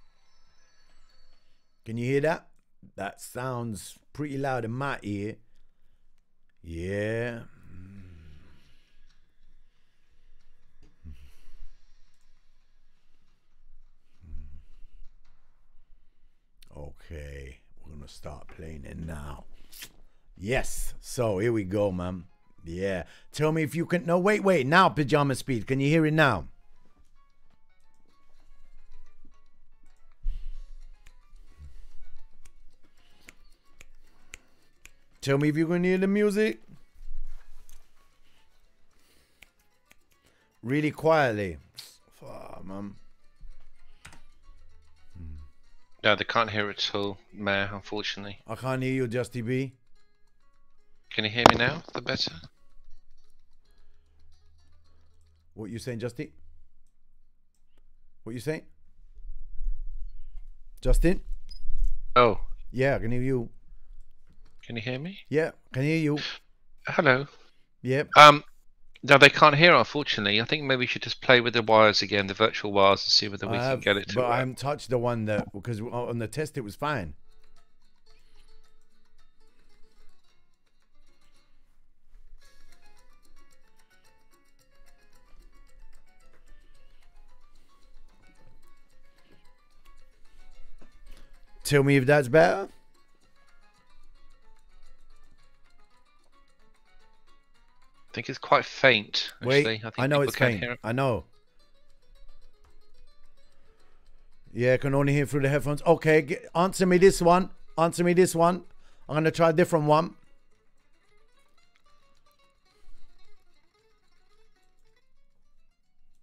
S1: Can you hear that? That sounds pretty loud in my ear. Yeah. Okay, we're gonna start playing it now. Yes, so here we go, man. Yeah, tell me if you can. No, wait, now Pajama Speed, can you hear it now? Tell me if you can hear the music. Really quietly. Fuck, man.
S2: No, they can't hear it at all, Mayor, unfortunately.
S1: I can't hear you, Justy B.
S2: Can you hear me now? The better?
S1: What you saying, Justy? What you saying? Justin?
S2: Oh.
S1: Yeah, I can hear you.
S2: Can you hear me?
S1: Yeah, can hear you.
S2: Hello.
S1: Yep.
S2: No, they can't hear, unfortunately. I think maybe we should just play with the wires again, the virtual wires, and see whether we can get it to
S1: work.
S2: But
S1: I haven't touched the one that, because on the test it was fine. Tell me if that's better.
S2: I think it's quite faint, actually.
S1: Wait, I know it's faint. I know. Yeah, I can only hear through the headphones. Okay, answer me this one. Answer me this one. I'm going to try a different one.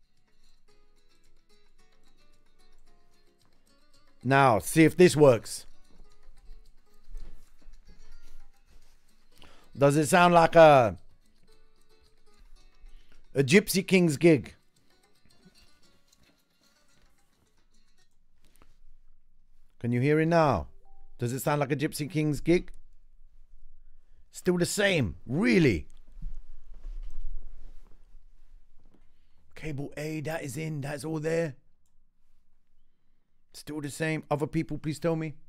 S1: Now, see if this works. Does it sound like a Gypsy Kings gig? Can you hear it now? Does it sound like a Gypsy Kings gig? Still the same, really? Cable A, that is in, that's all there. Still the same. Other people, please tell me.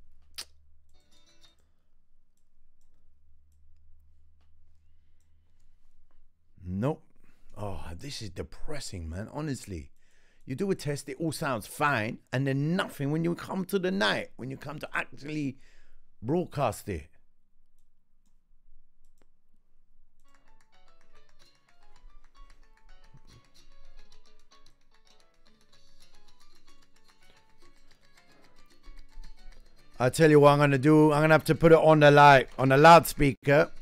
S1: Nope. Oh, this is depressing, man. Honestly. You do a test, it all sounds fine, and then nothing when you come to the night, when you come to actually broadcast it. I tell you what I'm gonna do. I'm gonna have to put it on the loudspeaker.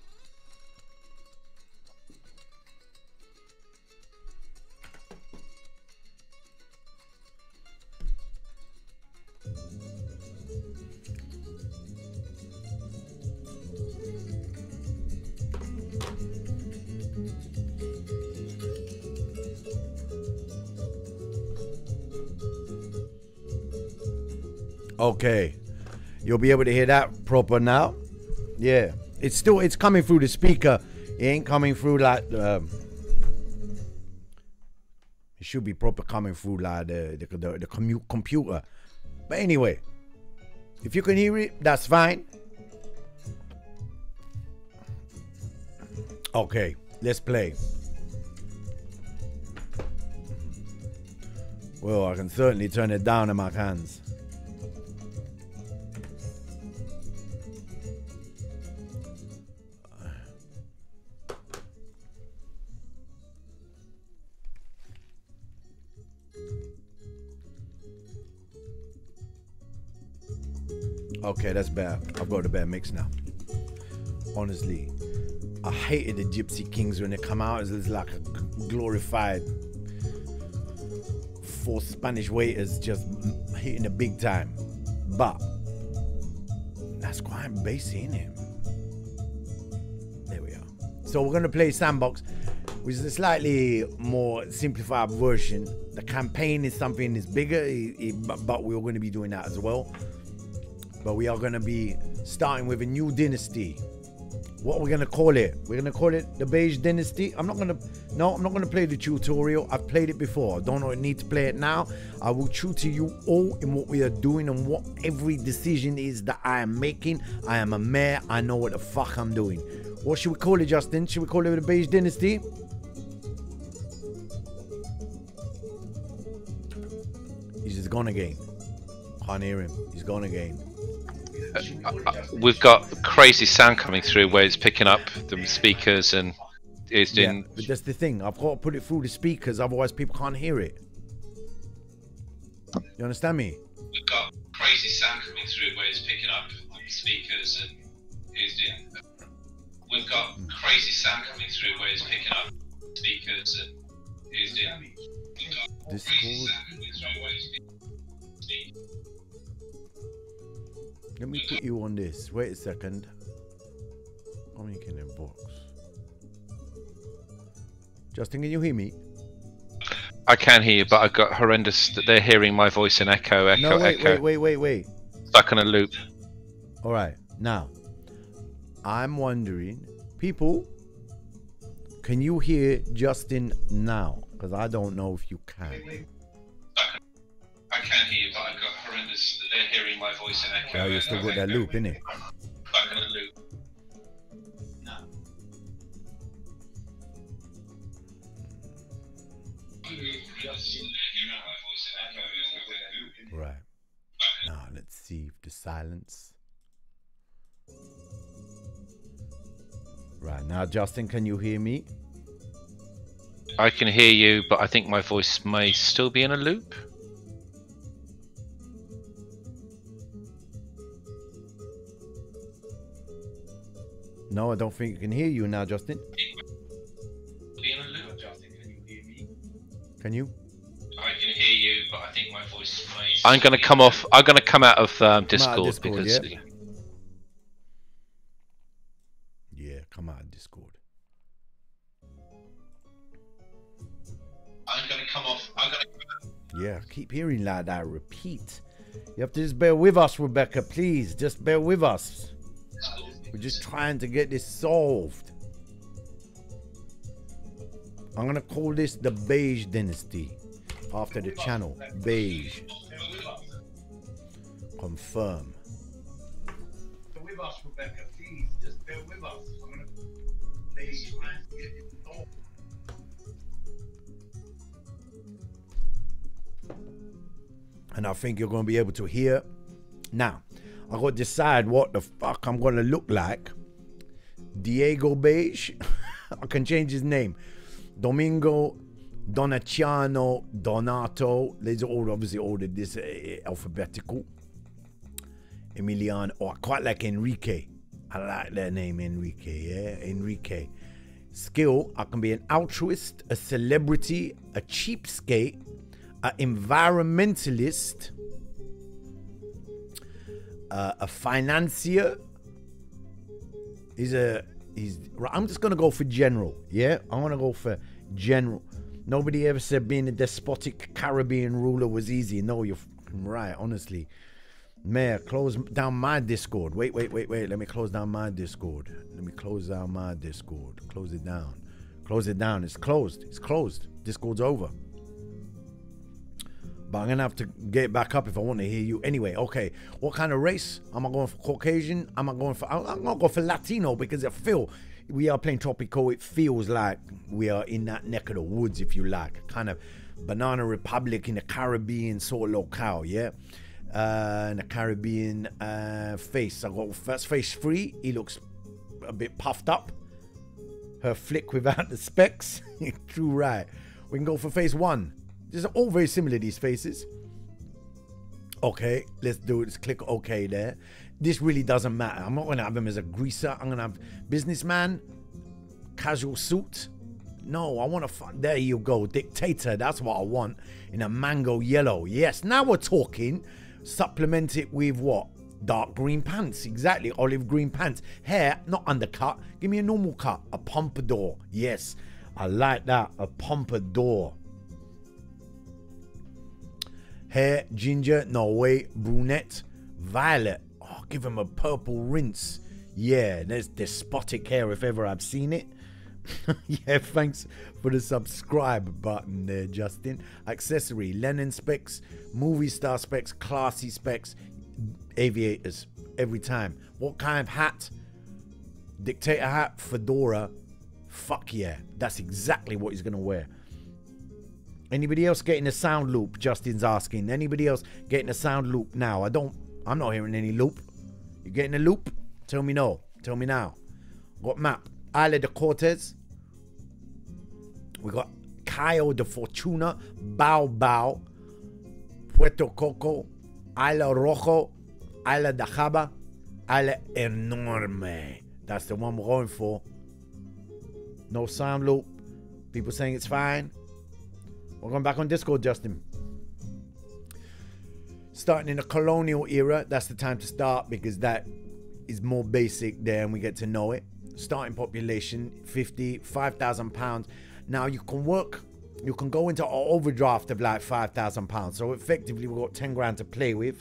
S1: Okay. You'll be able to hear that proper now. Yeah, it's coming through the speaker. It ain't coming through like it should be proper coming through like the computer. But anyway, if you can hear it, that's fine. Okay, let's play. Well, I can certainly turn it down in my hands. Okay, that's bad. I've got a bad mix now. Honestly, I hated the Gypsy Kings when they come out. It's like a glorified 4 Spanish waiters just hitting the big time. But that's quite bassy, isn't it? There we are. So we're gonna play Sandbox, which is a slightly more simplified version. The campaign is something that's bigger, but we're going to be doing that as well. But we are going to be starting with a new dynasty. What are we going to call it? We're going to call it the Beige Dynasty. I'm not going to play the tutorial. I've played it before. I don't need to play it now. I will tutor you all in what we are doing and what every decision is that I am making. I am a mayor. I know what the fuck I'm doing. What should we call it, Justin? Should we call it the Beige Dynasty? He's just gone again. Can't hear him. He's gone again.
S2: We've got crazy sound coming through where it's picking up the speakers and it's doing.
S1: Yeah, but that's the thing. I've got to put it through the speakers, otherwise people can't hear it. You understand me?
S2: We've got crazy sound coming through where it's picking up the speakers and it's doing. We've got crazy sound coming through where it's picking up speakers and it's doing.
S1: Discord. Let me put you on this. Wait a second. I'm making a box. Justin, can you hear me?
S2: I can hear you, but I've got horrendous that they're hearing my voice in echo.
S1: No, wait.
S2: Stuck on a loop.
S1: All right. Now, I'm wondering, people, can you hear Justin now? Because I don't know if you can.
S2: I can hear you, but I've got horrendous that they're hearing my voice in echo.
S1: Well, you still got that loop, innit?
S2: Stuck on a loop. No.
S1: Right. Now, let's see if the silence. Right. Now, Justin, can you hear me?
S2: I can hear you, but I think my voice may still be in a loop.
S1: No, I don't think you can hear you now, Justin. Can you?
S2: I can hear you, but I think my voice may. I'm going to come off. I'm going to come out of Discord, because.
S1: Yeah, come out of Discord.
S2: I'm gonna come off.
S1: Yeah, keep hearing like that. Repeat. You have to just bear with us, Rebecca, please. Just bear with us. We're just trying to get this solved. I'm gonna call this the Beige Dynasty after the channel. Beige. Confirm.
S3: Bear with us, Rebecca, please. Just bear with us. I'm gonna Beige trying to get it solved.
S1: And I think you're going to be able to hear. Now, I got to decide what the fuck I'm going to look like. Diego Beige. I can change his name. Domingo, Donatiano, Donato. These are all obviously ordered this alphabetical. Emiliano. Oh, I quite like Enrique. I like that name, Enrique. Yeah, Enrique. Skill, I can be an altruist, a celebrity, a cheapskate, an environmentalist, a financier. I'm just gonna go for general. Yeah, I want to go for general. Nobody ever said being a despotic Caribbean ruler was easy. No, you're right. Honestly, Mayor, close down my Discord. Wait. Let me close down my Discord. Close it down. Close it down. It's closed. It's closed. Discord's over. But I'm going to have to get it back up if I want to hear you. Anyway, okay. What kind of race? Am I going for Caucasian? I'm going to go for Latino because we are playing Tropico. It feels like we are in that neck of the woods, if you like. Kind of Banana Republic in the Caribbean sort of locale, yeah? In the Caribbean face. I got first face 3. He looks a bit puffed up. Her flick without the specs. True right. We can go for face 1. These are all very similar, these faces. Okay, let's do it. Let's click OK there. This really doesn't matter. I'm not going to have him as a greaser. I'm going to have businessman, casual suit. No, I want to... There you go. Dictator. That's what I want. In a mango yellow. Yes, now we're talking. Supplement it with what? Dark green pants. Exactly. Olive green pants. Hair, not undercut. Give me a normal cut. A pompadour. Yes, I like that. A pompadour. Hair, ginger, no way, brunette, violet. Oh, give him a purple rinse. Yeah, there's despotic hair if ever I've seen it. Yeah, thanks for the subscribe button there, Justin. Accessory, Lennon specs, movie star specs, classy specs, aviators, every time. What kind of hat? Dictator hat, fedora. Fuck yeah, that's exactly what he's gonna wear. Anybody else getting a sound loop? Justin's asking. Anybody else getting a sound loop now? I'm not hearing any loop. You getting a loop? Tell me no. Tell me now. Got map. Isla de Cortez. We got Cayo de Fortuna. Bao. Puerto Coco. Isla Rojo. Isla de Jaba. Isla Enorme. That's the one we're going for. No sound loop. People saying it's fine. We're going back on Discord, Justin. Starting in the colonial era, that's the time to start because that is more basic there and we get to know it. Starting population, 5,000 pounds. Now you can go into an overdraft of like 5,000 pounds. So effectively we've got 10 grand to play with.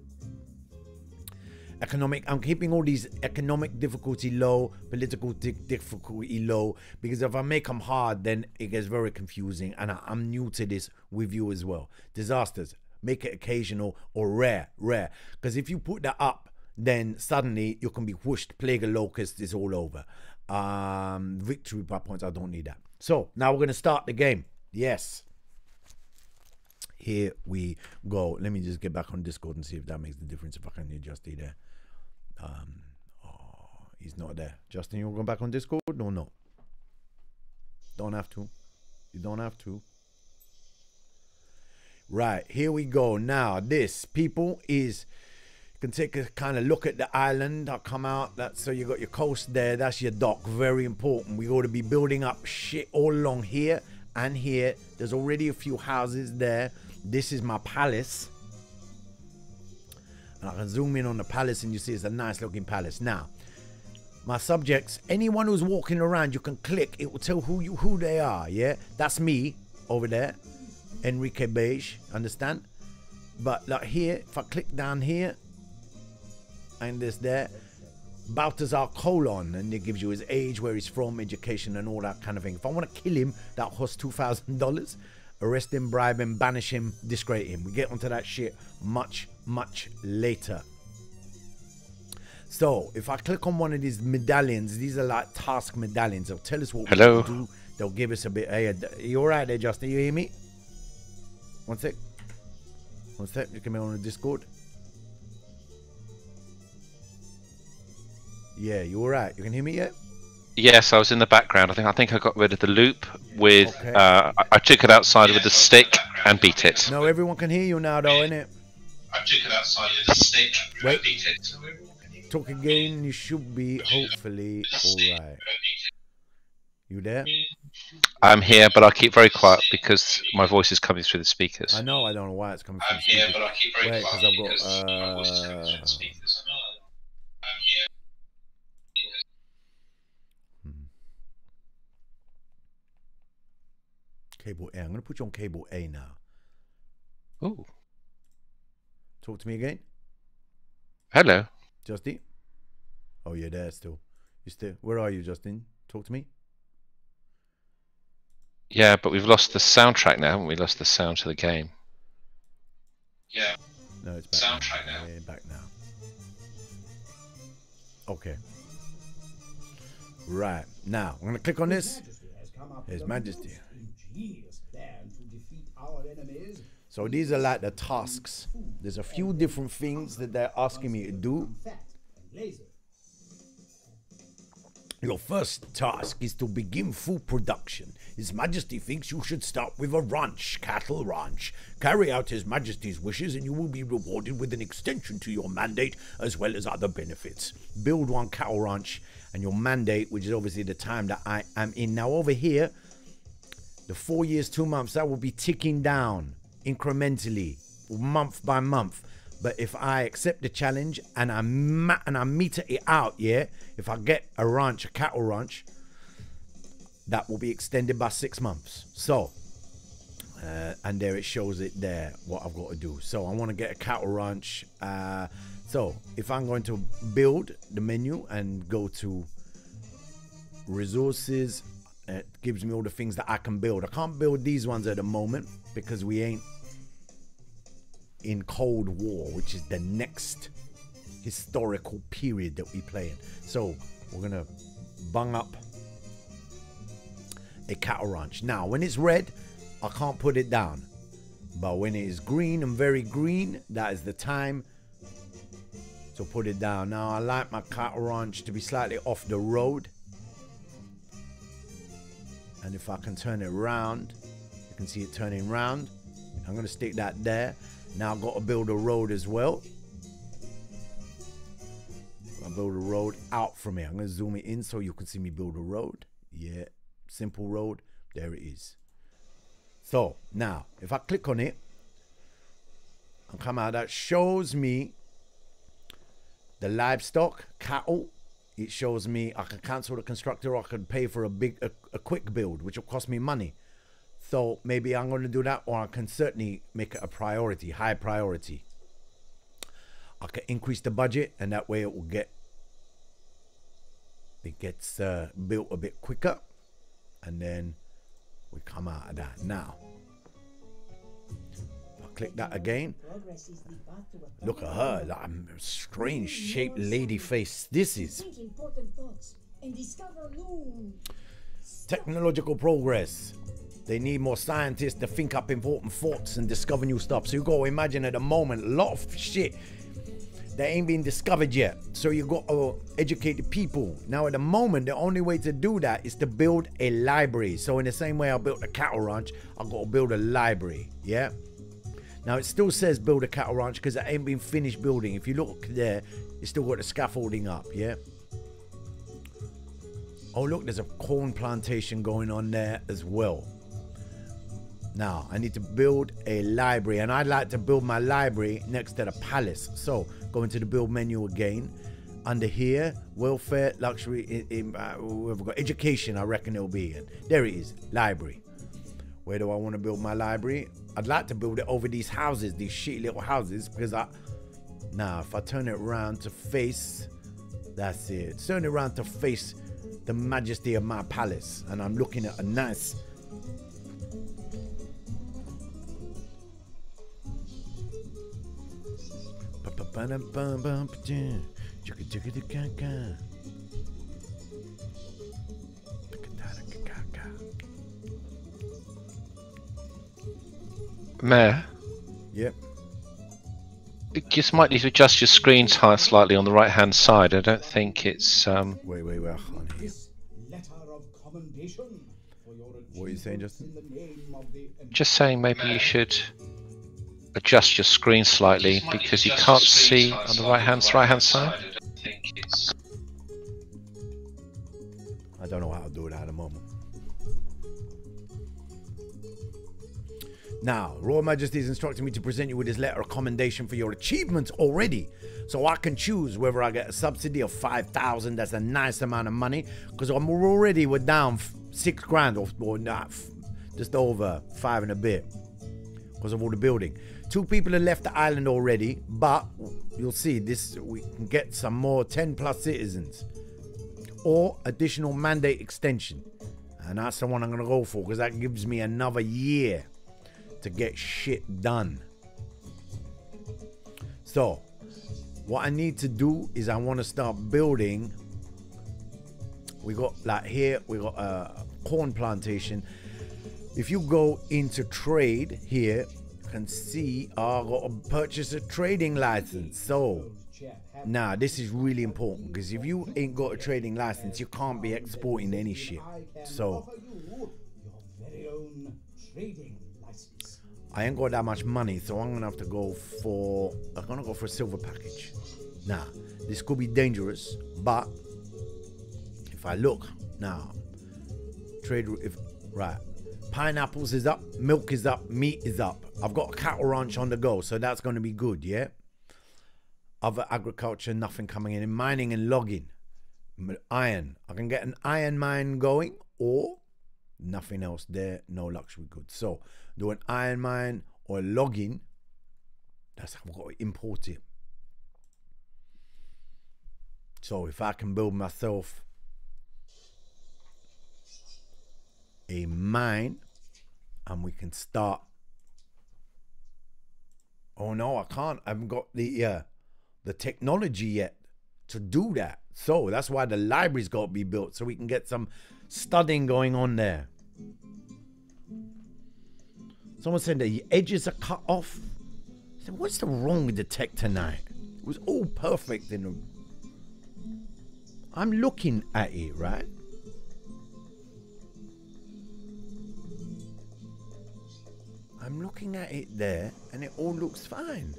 S1: I'm keeping all these economic difficulty low, political difficulty low, because if I make them hard, then it gets very confusing. And I'm new to this with you as well. Disasters, make it occasional or rare. Because if you put that up, then suddenly you can be whooshed, plague of locusts is all over. Victory by points, I don't need that. So now we're going to start the game. Yes. Here we go. Let me just get back on Discord and see if that makes the difference, if I can adjust it there. Oh, he's not there. Justin, you're going back on Discord? No. Don't have to. You don't have to. Right, here we go. Now, this, people, is... You can take a kind of look at the island. I'll come out. So you got your coast there. That's your dock. Very important. We got to be building up shit all along here and here. There's already a few houses there. This is my palace. And I can zoom in on the palace and you see it's a nice looking palace. Now, My subjects, anyone who's walking around, you can click. It will tell who they are, yeah? That's me over there. Enrique Beige, understand? But like here, if I click down here, and there's there, Balthazar colon, and it gives you his age, where he's from, education, and all that kind of thing. If I want to kill him, that costs $2,000. Arrest him, bribe him, banish him, discredit him. We get onto that shit much, much later. So, if I click on one of these medallions, these are like task medallions. They'll tell us what we can do. They'll give us a bit. Hey, you all right there, Justin? You hear me? One sec. One sec. You can be on the Discord. Yeah, you all right? You can hear me yet?
S4: Yes, I was in the background. I think I got rid of the loop with. Okay. I took it outside with a stick and beat it.
S1: No, everyone can hear you now, though, innit?
S2: I took it outside with a stick and beat it.
S1: Talk again. You should be hopefully all right. You there?
S4: I'm here, but I'll keep very quiet because my voice is coming through the speakers.
S1: I know. I don't know why it's coming through the speakers.
S2: I'm here, but I'll keep very quiet
S1: because
S2: my voice is coming through the speakers. I'm here.
S1: Cable A. I'm going to put you on cable A now.
S4: Oh.
S1: Talk to me again.
S4: Hello.
S1: Justin? Oh, you're there still. You still? Where are you, Justin? Talk to me.
S4: Yeah, but we've lost the soundtrack now, haven't we? Lost the sound to the game.
S2: Yeah.
S1: No, it's back
S2: soundtrack now.
S1: Yeah, back now. Okay. Right. Now, I'm going to click on this. His Majesty. So these are like the tasks. There's a few different things that they're asking me to do. Your first task is to begin food production. His Majesty thinks you should start with a ranch, cattle ranch. Carry out His Majesty's wishes and you will be rewarded with an extension to your mandate as well as other benefits. Build one cattle ranch and your mandate, which is obviously the time that I am in. Now over here, the 4 years, 2 months, that will be ticking down incrementally, month by month. But if I accept the challenge and I meter it out, yeah, if I get a ranch, a cattle ranch, that will be extended by 6 months. So, and there it shows it there, what I've got to do. So I want to get a cattle ranch. So if I'm going to build the menu and go to resources, it gives me all the things that I can build. I can't build these ones at the moment because we ain't in Cold War, which is the next historical period that we play in. So we're gonna bung up a cattle ranch. Now when it's red, I can't put it down, but when it is green and very green, that is the time to put it down. Now I like my cattle ranch to be slightly off the road, and if I can turn it around, you can see it turning round. I'm gonna stick that there. Now I've got to build a road as well. I'll build a road out from here. I'm going to zoom it in so you can see me build a road. Yeah, simple road. There it is. So now, if I click on it and come out, that shows me the livestock, cattle. It shows me I can cancel the constructor, or I can pay for a quick build, which will cost me money. So maybe I'm going to do that, or I can certainly make it a priority, high priority. I can increase the budget, and that way it gets built a bit quicker, and then we come out of that. Now, I'll click that again. Look at her, that strange shaped lady face. This is technological progress. They need more scientists to think up important thoughts and discover new stuff. So you got to imagine at the moment, a lot of shit that ain't been discovered yet. So you got to educate the people. Now at the moment, the only way to do that is to build a library. So in the same way I built a cattle ranch, I've got to build a library, yeah? Now it still says build a cattle ranch because it ain't been finished building. If you look there, it's still got the scaffolding up, yeah? Oh look, there's a corn plantation going on there as well. Now, I need to build a library, and I'd like to build my library next to the palace. So, go into the build menu again, Under here, welfare, luxury, we've got education, I reckon it'll be in. There it is, library. Where do I want to build my library? I'd like to build it over these houses, these shitty little houses, because now if I turn it around to face, that's it. Turn it around to face the majesty of my palace, and I'm looking at a nice
S4: Mayor,
S1: yep.
S4: you just might need to adjust your screen size slightly on the right-hand side. I don't think it's.
S1: Wait, I can't hear. What are you saying, Justin?
S4: Just saying, maybe you should adjust your screen slightly because you can't see on the right-hand side.
S1: I don't know how to do that at the moment. Now, Royal Majesty is instructing me to present you with this letter of commendation for your achievements already. So I can choose whether I get a subsidy of 5,000, that's a nice amount of money, because we're down 6 grand or not, just over 5 and a bit because of all the building. 2 people have left the island already, but you'll see this, we can get some more 10 plus citizens or additional mandate extension, and that's the one I'm going to go for because that gives me another year to get shit done. So what I need to do is I want to start building. We got like here, we got a corn plantation. If you go into trade here, you can see I got to purchase a trading license. So now this is really important because if you ain't got a trading license, you can't be exporting any shit. So I ain't got that much money, so I'm gonna have to go for a silver package. Now, this could be dangerous, but if I look now, pineapples is up, milk is up, meat is up. I've got a cattle ranch on the go, so that's gonna be good, yeah? Other agriculture, nothing coming in. Mining and logging, iron. I can get an iron mine going, or nothing else there, no luxury goods. So do an iron mine or logging, that's how I've got to import it. So if I can build myself a mine and we can start. Oh no, I can't. I haven't got the technology yet to do that. So that's why the library's got to be built, so we can get some studying going on there. Someone said the edges are cut off. I said, what's the wrong with the tech tonight? It was all perfect in the... I'm looking at it, right? I'm looking at it there and it all looks fine.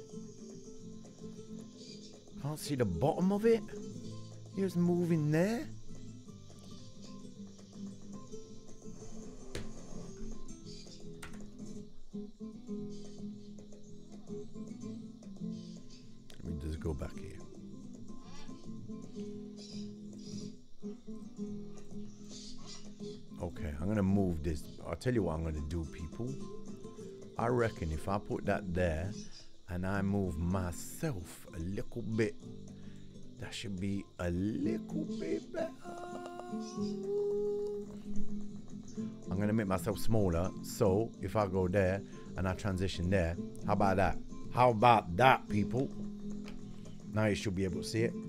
S1: Can't see the bottom of it. Here's moving there. Let me just go back here. Okay, I'm gonna move this. I'll tell you what I'm gonna do, people. I reckon if I put that there and I move myself a little bit, that should be a little bit better. I'm gonna make myself smaller, so if I go there and I transition there, how about that? How about that, people? Now you should be able to see it.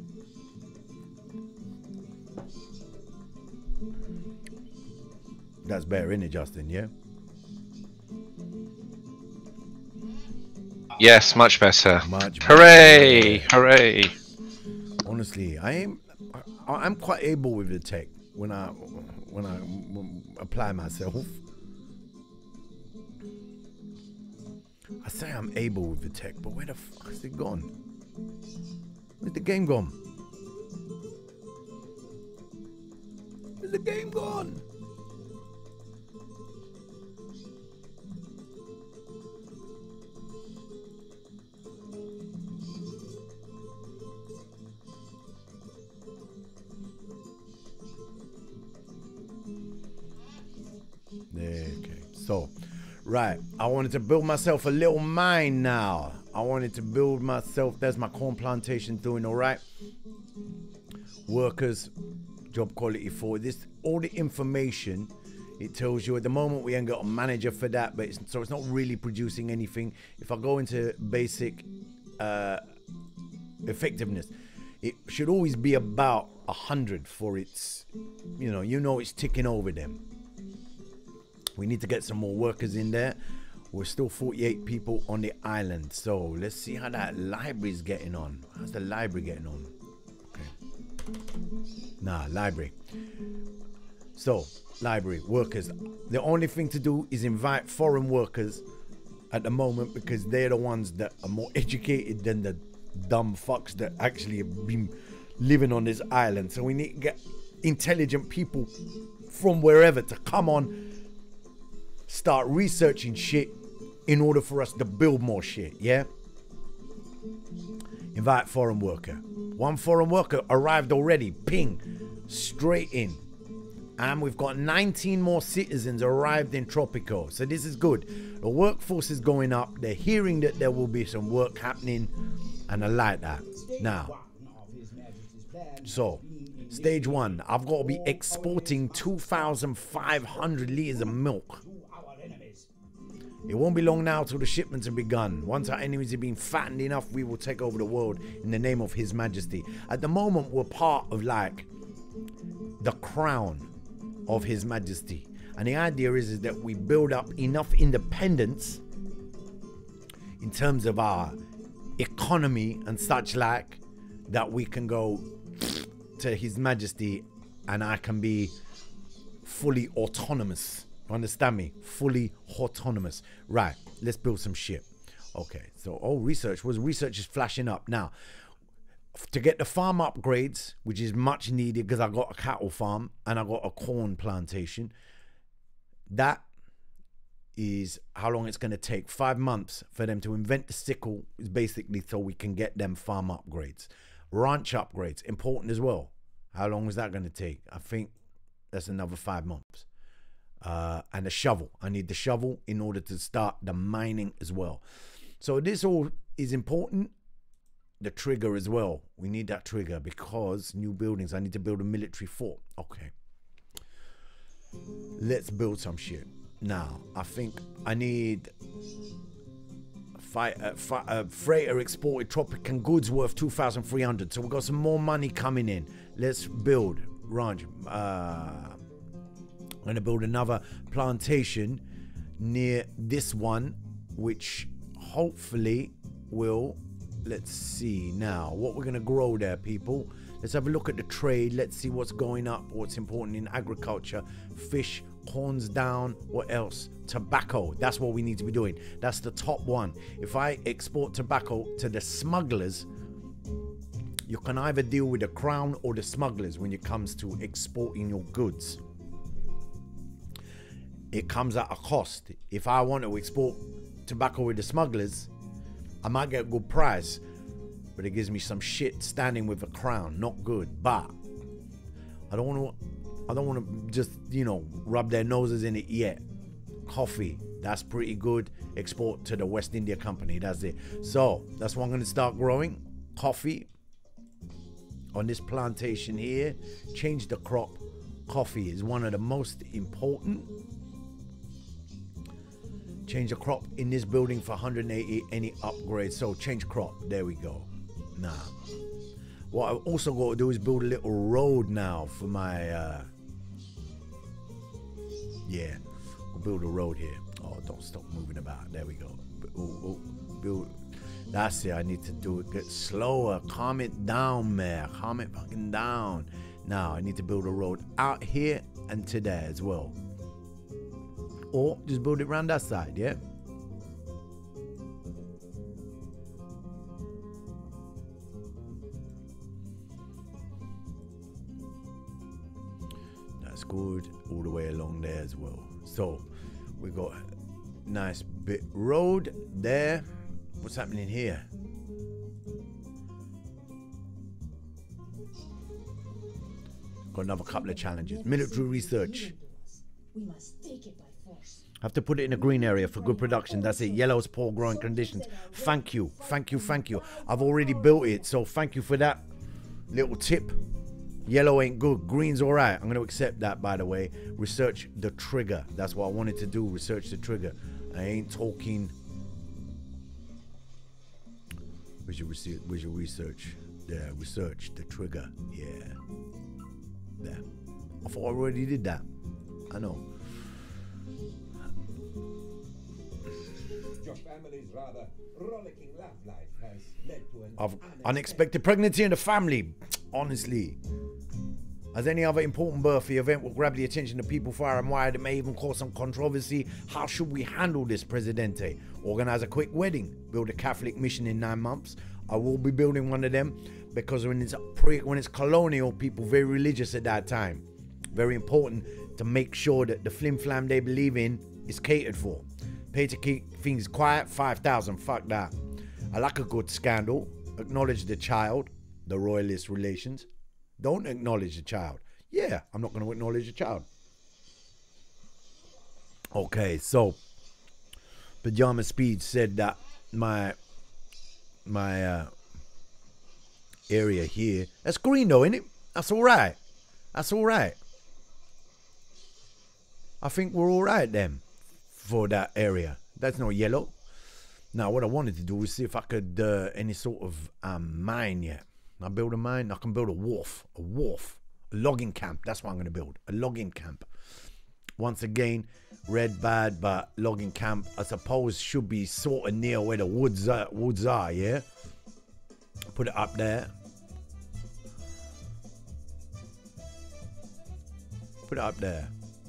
S1: That's better, isn't it, Justin? Yeah?
S4: Yes, much better.
S1: Much
S4: hooray!
S1: better.
S4: Hooray!
S1: Honestly, I'm quite able with the tech when I apply myself. I say I'm able with the tech, but where the fuck is it gone? Where's the game gone? Where's the game gone? Right, I wanted to build myself a little mine now. I wanted to build myself, there's my corn plantation doing all right. Workers, job quality for this, all the information it tells you. At the moment we ain't got a manager for that, but so it's not really producing anything. If I go into basic effectiveness, it should always be about 100 for its, you know it's ticking over them. We need to get some more workers in there. We're still 48 people on the island, so let's see how that library's getting on. How's the library getting on? Okay. Library. So library workers, the only thing to do is invite foreign workers at the moment, because they're the ones that are more educated than the dumb fucks that actually have been living on this island. So we need to get intelligent people from wherever to come on, start researching shit in order for us to build more shit. Yeah, invite foreign worker. One foreign worker arrived already, ping, straight in. And we've got 19 more citizens arrived in Tropico. So this is good. The workforce is going up. They're hearing that there will be some work happening, and I like that. Now, so stage one, I've got to be exporting 2,500 liters of milk. It won't be long now till the shipments have begun. Once our enemies have been fattened enough, we will take over the world in the name of His Majesty. At the moment, we're part of like the crown of His Majesty, and the idea is that we build up enough independence in terms of our economy and such like, that we can go to His Majesty and I can be fully autonomous. Understand me? Fully autonomous. Right, let's build some shit. Okay, so research is flashing up now. To get the farm upgrades, which is much needed because I got a cattle farm and I got a corn plantation. That is how long it's going to take. 5 months for them to invent the sickle, is basically so we can get them farm upgrades. Ranch upgrades, important as well. How long is that going to take? I think that's another 5 months. And a shovel. I need the shovel in order to start the mining as well. So this all is important. The trigger as well. We need that trigger because new buildings. I need to build a military fort. Okay. Let's build some shit. Now, I think I need freighter exported tropical goods worth 2,300. So we've got some more money coming in. Let's build ranch. I'm going to build another plantation near this one, which hopefully will, let's see now what we're going to grow there, people. Let's have a look at the trade. Let's see what's going up, what's important in agriculture. Fish, corn's down. What else? Tobacco. That's what we need to be doing. That's the top one. If I export tobacco to the smugglers, you can either deal with the crown or the smugglers when it comes to exporting your goods. It comes at a cost. If I want to export tobacco with the smugglers, I might get a good price, but it gives me some shit standing with a crown. Not good. But I don't want to just, rub their noses in it yet. Coffee, that's pretty good. Export to the West India Company. That's it. So that's what I'm going to start growing. Coffee on this plantation here. Change the crop. Coffee is one of the most important. Change the crop in this building for 180. Any upgrades? So change crop. There we go. Now, what I've also got to do is build a little road now for my. Yeah, we'll build a road here. Oh, don't stop moving about. There we go. Build. That's it. I need to do it. Get slower. Calm it down, man. Calm it fucking down. Now I need to build a road out here and to there as well. Or just build it around that side, yeah? That's good. All the way along there as well. So, we got a nice bit road there. What's happening here? Got another couple of challenges. Military research.
S5: We must take it by force.
S1: Have to put it in a green area for good production. That's it. Yellow's poor growing conditions. Thank you. Thank you. Thank you. I've already built it. So thank you for that little tip. Yellow ain't good. Green's all right. I'm going to accept that, by the way. Research the trigger. That's what I wanted to do. Research the trigger. I ain't talking. Where's your research? There. Research the trigger. Yeah. There. I thought I already did that. I know.
S5: Your family's rather rollicking love life has led to an
S1: unexpected pregnancy in the family. Honestly. As any other important birthday event will grab the attention of people far and wide, it may even cause some controversy. How should we handle this, Presidente? Organize a quick wedding, build a Catholic mission in 9 months. I will be building one of them because when it's colonial, people very religious at that time. Very important to make sure that the flim flam they believe in is catered for. Pay to keep things quiet, 5,000. Fuck that. I like a good scandal. Acknowledge the child, the royalist relations. Don't acknowledge the child. Yeah, I'm not going to acknowledge the child. Okay, so Pajama Speed said that my area here, that's green though, isn't it? That's all right. That's all right. I think we're all right then for that area. That's not yellow. Now, what I wanted to do was see if I could any sort of mine yet. I build a mine. I can build a wharf, a logging camp. That's what I'm going to build, a logging camp. Once again, red bad, but logging camp, I suppose, should be sort of near where the woods are. Yeah. Put it up there. Put it up there.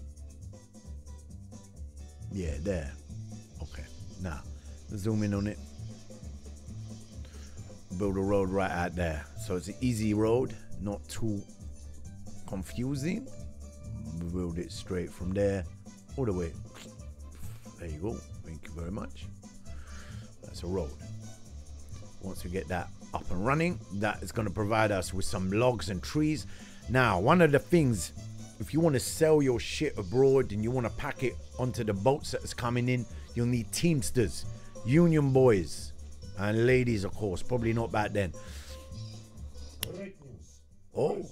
S1: Yeah, there. Okay. Now, zoom in on it. Build a road right out there. So it's an easy road, not too confusing. Build it straight from there all the way. There you go. Thank you very much. That's a road. Once we get that up and running, that is going to provide us with some logs and trees. Now, one of the things, if you want to sell your shit abroad and you want to pack it onto the boats that's coming in, you'll need Teamsters, union boys, and ladies, of course. Probably not back then. Oh,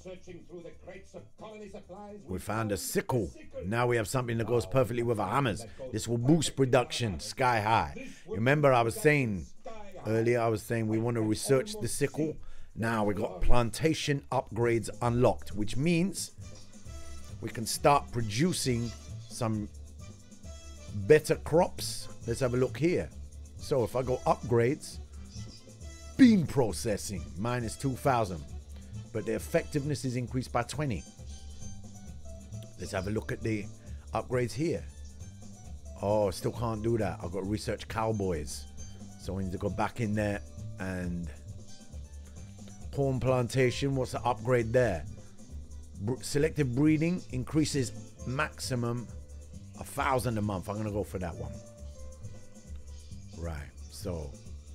S1: we found a sickle. Now we have something that goes perfectly with our hammers. This will boost production sky high. Remember, I was saying earlier, we want to research the sickle. Now we got plantation upgrades unlocked, which means we can start producing some better crops. Let's have a look here. So if I go upgrades, bean processing minus 2,000, but the effectiveness is increased by 20. Let's have a look at the upgrades here. Oh, still can't do that. I've got to research cowboys, so we need to go back in there. And corn plantation, what's the upgrade there? Selective breeding increases maximum 1,000 a month. I'm gonna go for that one. Right, so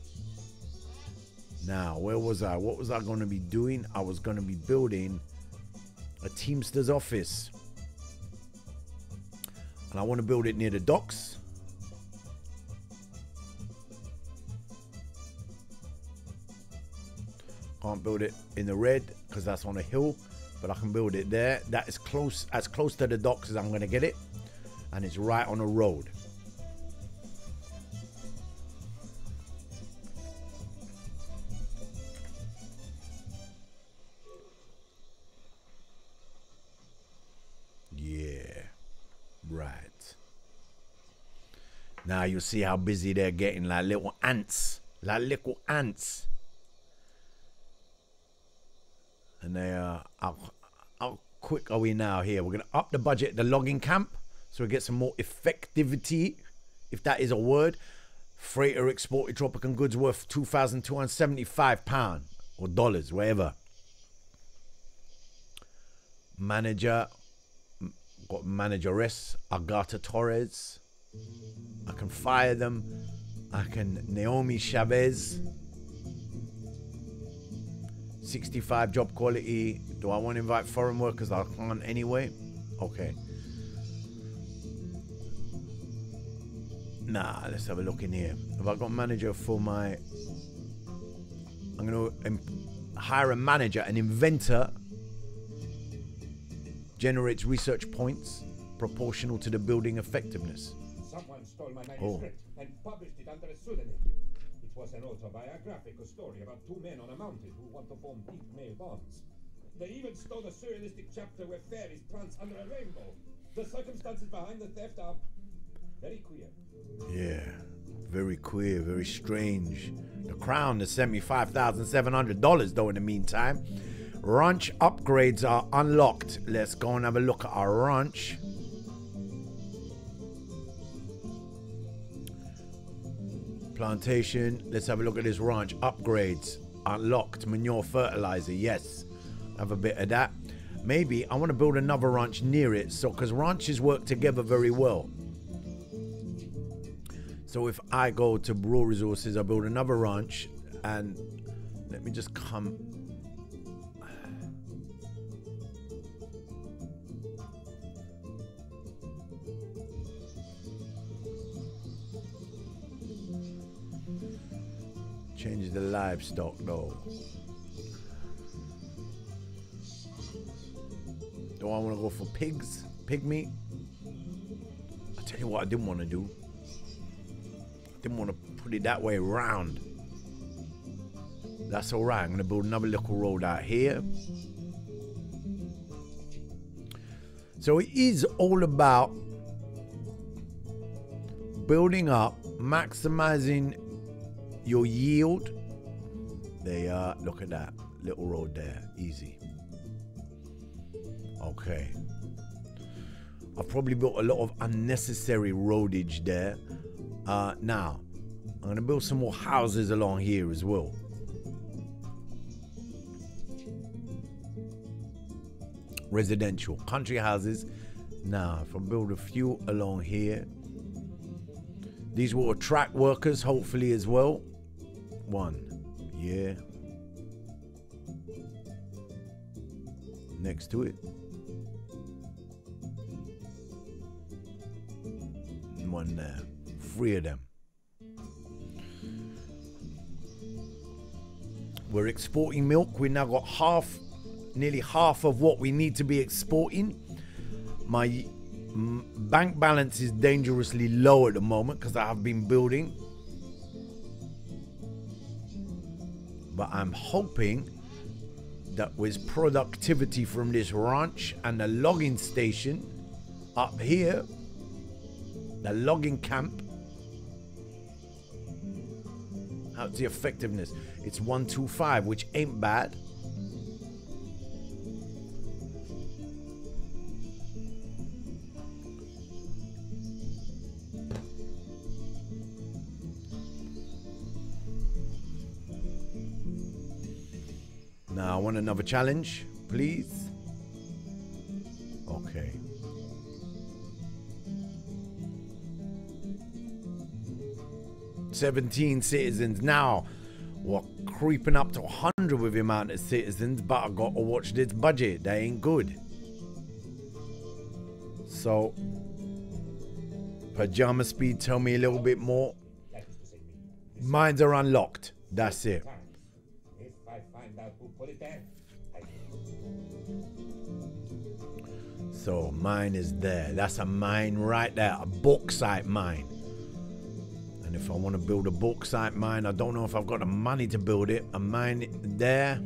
S1: now where was I? What was I going to be doing? I was going to be building a Teamster's office, and I want to build it near the docks. Can't build it in the red because that's on a hill, but I can build it there. That is close, as close to the docks as I'm going to get it, and it's right on a road. Now you see how busy they're getting, like little ants. Like little ants. And they are, how quick are we now here? We're going to up the budget at the logging camp, so we get some more effectivity, if that is a word. Freighter exported Tropican goods worth £2,275 or dollars, wherever. Manager, got manageress, Agata Torres. I can fire them. I can Naomi Chavez. 65 job quality. Do I want to invite foreign workers? I can't anyway. Okay. Nah, let's have a look in here. Have I got manager for my... I'm going to hire a manager, an inventor. Generates research points proportional to the building effectiveness.
S5: Someone stole my manuscript and published it under a pseudonym. It was an autobiographical story about two men on a mountain who want to form deep male bonds. They even stole the surrealistic chapter where fairies prance under a rainbow. The circumstances behind the theft are very queer.
S1: Yeah, very queer, very strange. The Crown has sent me $5,700 though in the meantime. Ranch upgrades are unlocked. Let's go and have a look at our ranch. Plantation. Let's have a look at this ranch. Upgrades unlocked. Manure fertilizer. Yes, have a bit of that. Maybe I want to build another ranch near it, so because ranches work together very well. So if I go to raw resources, I build another ranch, and let me just come. Change the livestock though. Do I want to go for pigs? Pig meat? I tell you what I didn't want to do. I didn't want to put it that way around. That's alright. I'm going to build another little road out here. So it is all about building up, maximizing your yield. There you are. Look at that little road there. Easy. Okay. I've probably built a lot of unnecessary roadage there. Now, I'm going to build some more houses along here as well. Residential. Country houses. Now, if I build a few along here, these will attract workers, hopefully, as well. One. Yeah. Next to it. One there. 3 of them. We're exporting milk. We now got nearly half of what we need to be exporting. My bank balance is dangerously low at the moment because I have been building. But I'm hoping that with productivity from this ranch and the logging station up here, the logging camp, how's the effectiveness? It's 125, which ain't bad. Now I want another challenge, please. Okay. $17 citizens. Now we're creeping up to 100 with the amount of citizens, but I got to watch this budget. That ain't good. So pajama speed, tell me a little bit more. Mines are unlocked. That's it.
S5: If I find out who put it there,
S1: So mine is there. That's a mine right there. A bauxite mine. And if I want to build a bauxite mine, I don't know if I've got the money to build it. A mine there.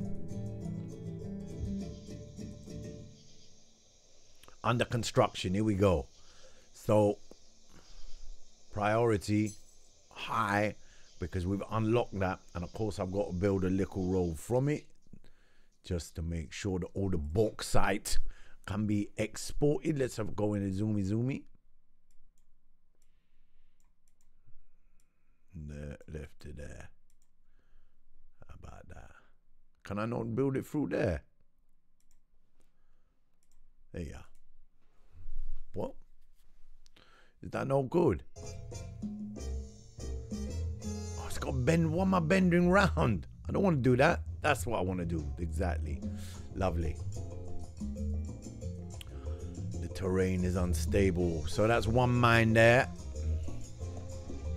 S1: Under construction. Here we go. So priority high because we've unlocked that. And of course I've got to build a little road from it just to make sure that all the bauxite can be exported. Let's have a go in a zoomy. There, left to there. How about that? Can I not build it through there? There you are. What? Is that no good? Oh, it's got to bend. What am I bending round? I don't want to do that. That's what I want to do. Exactly. Lovely. The terrain is unstable. So that's one mine there.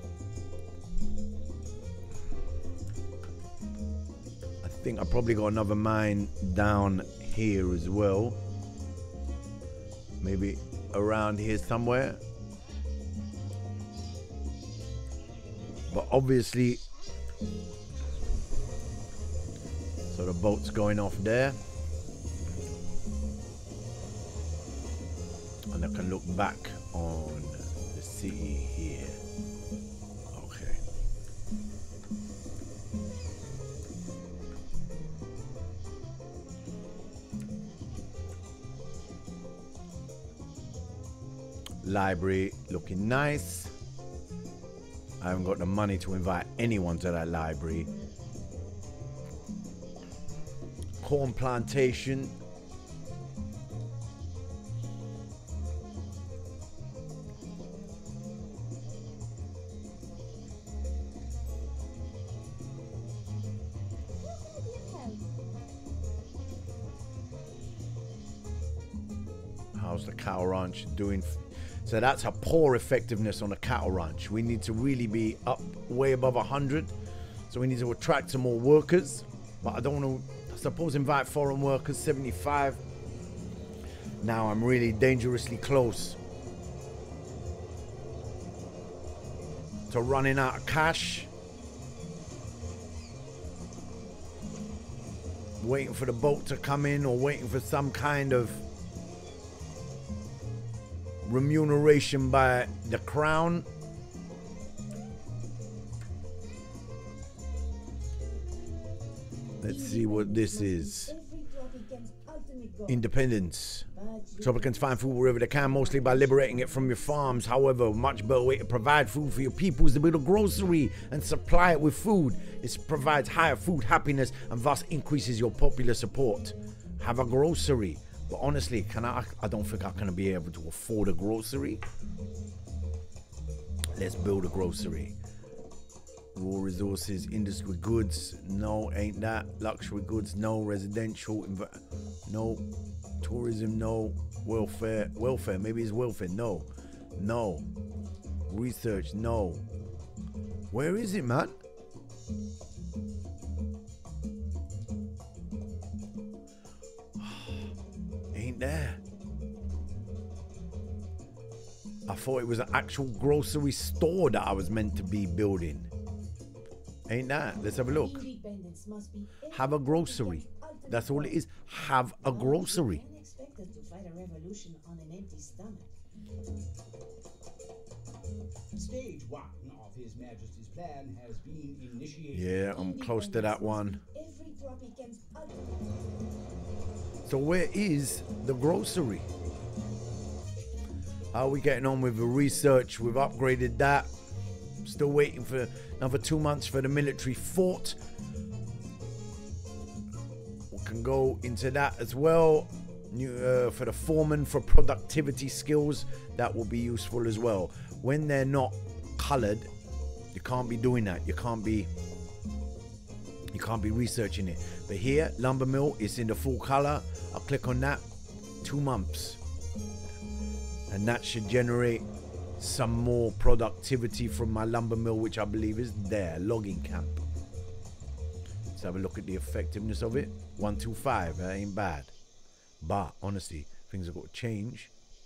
S1: think I probably got another mine down here as well. Maybe around here somewhere. But obviously, so the boat's going off there. And I can look back on the city here. Okay. Library looking nice. I haven't got the money to invite anyone to that library. Corn plantation. How's the cattle ranch doing? So that's a poor effectiveness on a cattle ranch. We need to really be up way above 100. So we need to attract some more workers. But I don't want to, I suppose, invite foreign workers, 75. Now I'm really dangerously close to running out of cash. Waiting for the boat to come in or waiting for some kind of remuneration by the crown. Let's see what this is. Independence. Tropicans find food wherever they can, mostly by liberating it from your farms. However, a much better way to provide food for your people is to build a grocery and supply it with food. This provides higher food happiness and thus increases your popular support. Have a grocery. But honestly, I don't think I'm gonna be able to afford a grocery. Let's build a grocery. Raw resources, industry goods, no, ain't that. Luxury goods, no. Residential, no. Tourism, no. Welfare, maybe it's welfare, no. No. Research, no. Where is it, man? Ain't there. I thought it was an actual grocery store that I was meant to be building. Ain't that? Let's have a look. Have a grocery. That's all it is. Have a grocery.
S6: Stage 1 of His Majesty's plan has been initiated.
S1: Yeah, I'm close to that one. So where is the grocery? How are we getting on with the research? We've upgraded that. Still waiting for another 2 months for the military fort. We can go into that as well. For the foreman, for productivity skills, that will be useful as well. When they're not colored, you can't be doing that. You can't be researching it. But here, lumber mill is in the full color. I'll click on that. 2 months, and that should generate some more productivity from my lumber mill, which I believe is there. Logging camp. Let's have a look at the effectiveness of it. 125. That ain't bad. But honestly, things have got to change.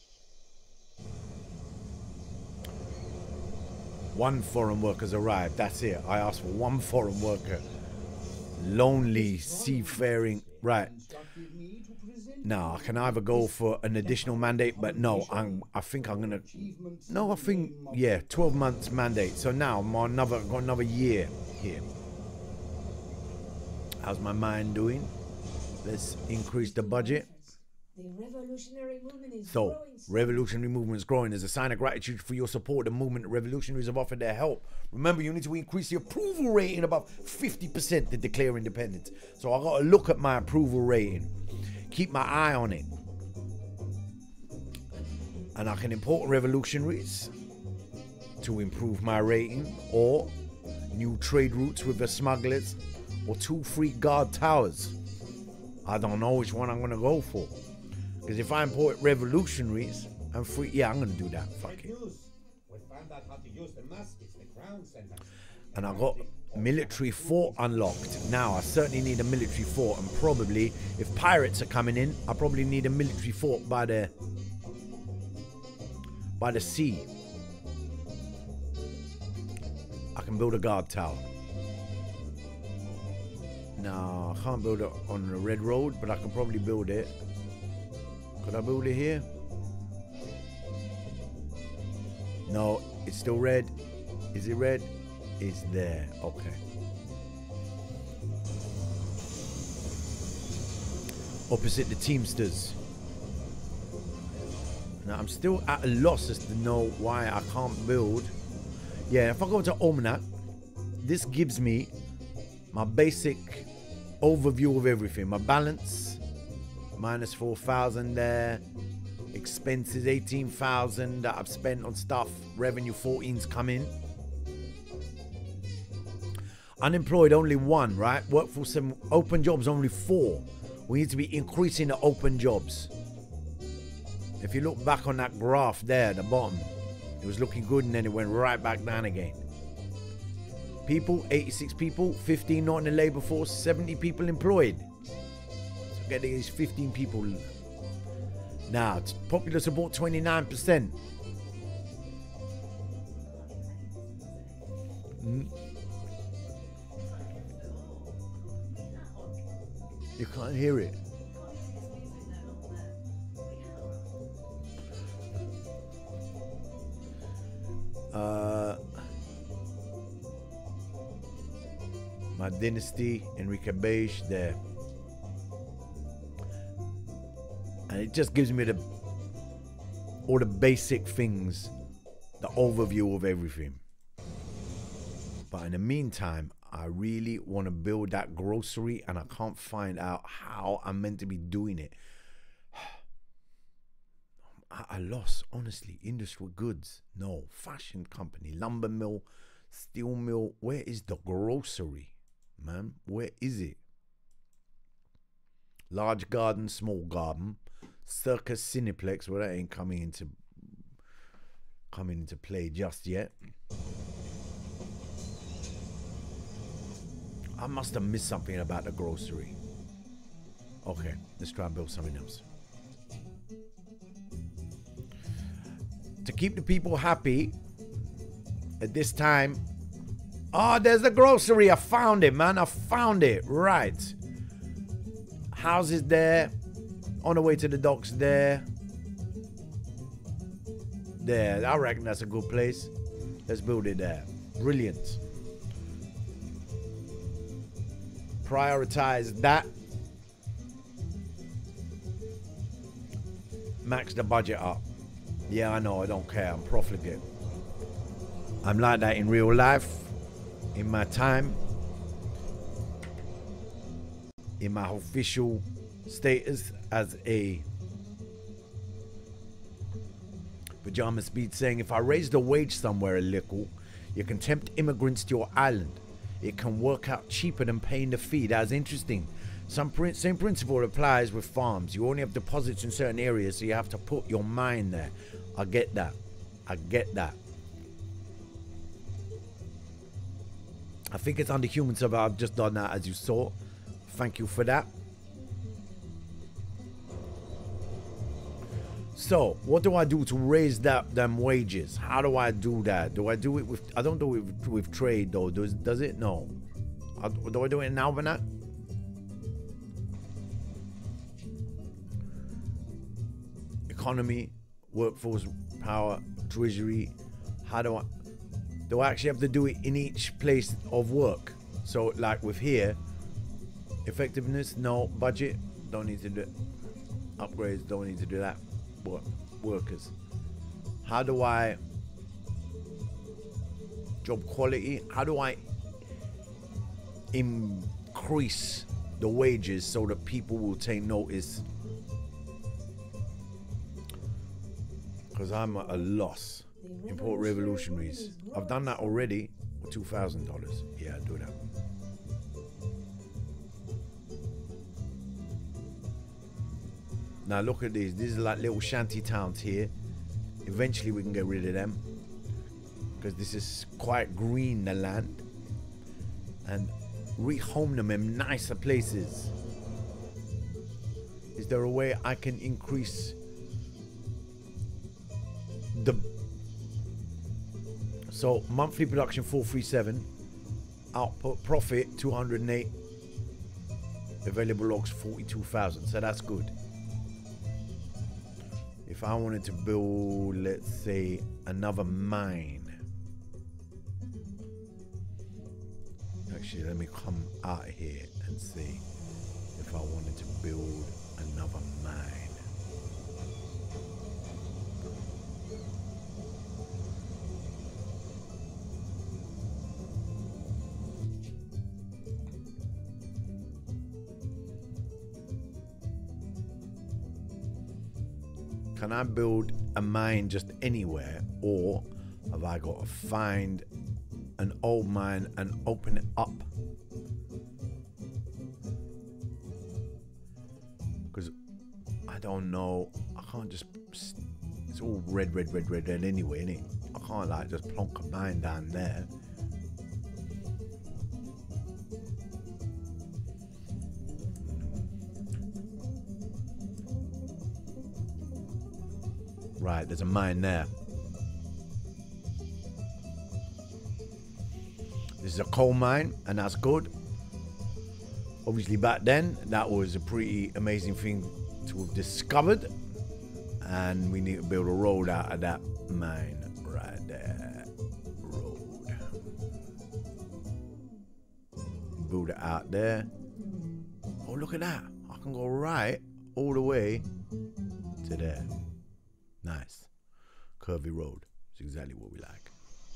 S1: 1 foreign worker's arrived. That's it. I asked for 1 foreign worker. Lonely seafaring. Right. Now I can either go for an additional mandate, but no, I think I'm gonna. No, I think, yeah, 12 months mandate. So now I'm on got another year here. How's my mind doing? Let's increase the budget.
S7: The revolutionary movement is
S1: So,
S7: growing.
S1: revolutionary movement is growing. As a sign of gratitude for your support, the movement, the revolutionaries have offered their help. Remember, you need to increase the approval rating above 50% to declare independence. So I got to look at my approval rating, keep my eye on it, and I can import revolutionaries to improve my rating, or new trade routes with the smugglers, or 2 free guard towers. I don't know which one I'm going to go for. Because if I import revolutionaries and free, yeah, I'm gonna do that. Fuck it. And I got Military fort unlocked. Now I certainly need a military fort, and probably if pirates are coming in, I probably need a military fort by the sea. I can build a guard tower. No, I can't build it on the red road, but I can probably build it. Could I build it here? No, it's still red. Is it red? It's there. Okay. Opposite the Teamsters. Now I'm still at a loss as to know why I can't build. Yeah, if I go to Almanac, this gives me my basic overview of everything. My balance, minus 4,000 there. Expenses, 18,000 that I've spent on stuff. Revenue, 14's come in. Unemployed, only 1, right? Workforce 7. Open jobs, only 4. We need to be increasing the open jobs. If you look back on that graph there at the bottom, it was looking good and then it went right back down again. People, 86 people, 15 not in the labor force, 70 people employed. So get these 15 people. Now, popular support 29%. You can't hear it. My Dynasty, Enrique Beige there. And it just gives me all the basic things, the overview of everything. But in the meantime, I really want to build that grocery and I can't find out how I'm meant to be doing it. I lost, honestly. Industrial goods, no. Fashion company, lumber mill, steel mill. Where is the grocery, man? Where is it? Large garden, small garden. Circus Cineplex. Well, that ain't coming into play just yet. I must have missed something about the grocery. Okay, let's try and build something else. To keep the people happy at this time. Oh, there's the grocery. I found it, man. I found it. Right. Houses there. On the way to the docks there. There. I reckon that's a good place. Let's build it there. Brilliant. Prioritize that. Max the budget up. Yeah, I know. I don't care. I'm profligate. I'm like that in real life. In my time. In my official status as a Pajama Speed saying, if I raise the wage somewhere a little, you can tempt immigrants to your island. It can work out cheaper than paying the fee. That's interesting. Same principle applies with farms. You only have deposits in certain areas, so you have to put your mind there. I get that. I get that. I think it's under human survival. I've just done that, as you saw. Thank you for that. So, what do I do to raise them wages? How do I do that? Do I do it with... I don't do it with trade, though. Does it? No. Do I do it in Almanac? Economy, workforce, power, treasury. How do I actually have to do it in each place of work? So, like with here, effectiveness, no. Budget, don't need to do it. Upgrades, don't need to do that. Workers. How do I... Job quality, how do I increase the wages so that people will take notice? Because I'm at a loss. Import revolutionaries. I've done that already for $2,000. Yeah, I'll do that. Now look at these. These are like little shanty towns here. Eventually we can get rid of them, because this is quite green, the land. and rehome them in nicer places. Is there a way I can increase the so monthly production 437, output profit 208, available logs 42,000, so that's good. If I wanted to build, let's say, another mine, actually let me come out here and see if I wanted to build another mine. Can I build a mine just anywhere, or have I got to find an old mine and open it up? Because I don't know, I can't just, it's all red anyway, innit? I can't like just plonk a mine down there. Right, there's a mine there. This is a coal mine, and that's good. Obviously back then, that was a pretty amazing thing to have discovered. And we need to build a road out of that mine right there. Road. Build it out there. Oh, look at that. I can go right all the way to there. Nice. Curvy road. It's exactly what we like.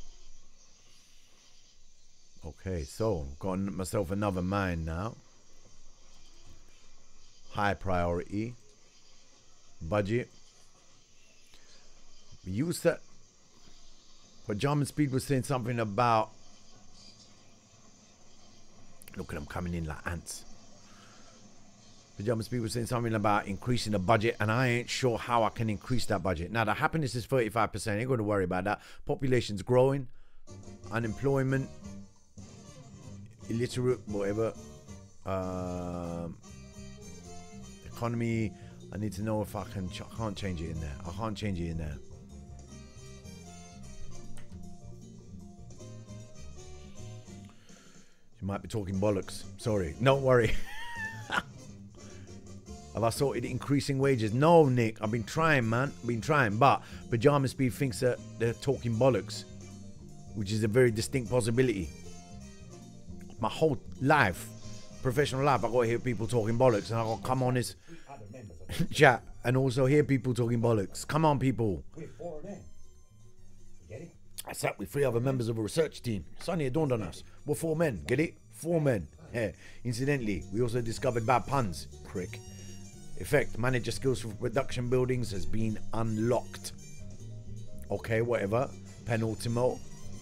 S1: Okay, so got myself another mine now. High priority. Budget. We used that. But German Speed was saying something about. Look at them coming in like ants. German Speed was saying something about increasing the budget, and I ain't sure how I can increase that budget. Now, the happiness is 35%. Ain't going to worry about that. Population's growing. Unemployment. Illiterate, whatever. Economy. I need to know if I can. I can't change it in there. I can't change it in there. You might be talking bollocks. Sorry. Don't worry. Have I sorted increasing wages? No, Nick. I've been trying, man. I've been trying. But Pajama Speed thinks that they're talking bollocks, which is a very distinct possibility. My whole life, professional life, I got to hear people talking bollocks, and I got to come on this chat and also hear people talking bollocks. Come on, people. I sat with 3 other members of a research team. Suddenly it dawned on us. We're 4 men. Get it? 4 men. Yeah. Incidentally, we also discovered bad puns. Prick. Effect, manager skills for production buildings has been unlocked. Okay, whatever. Penultimo.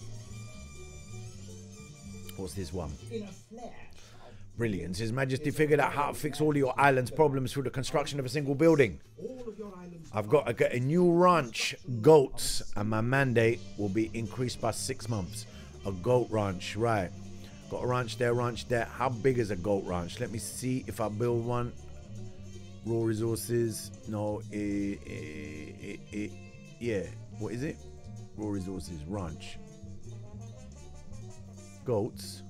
S1: What's this one? Brilliant. His Majesty figured out how to fix all your island's problems through the construction of a single building. I've got to get a new ranch, goats, and my mandate will be increased by 6 months. A goat ranch, right. Got a ranch there, ranch there. How big is a goat ranch? Let me see if I build one. Raw resources. No, yeah. What is it? Raw resources, ranch. Goats.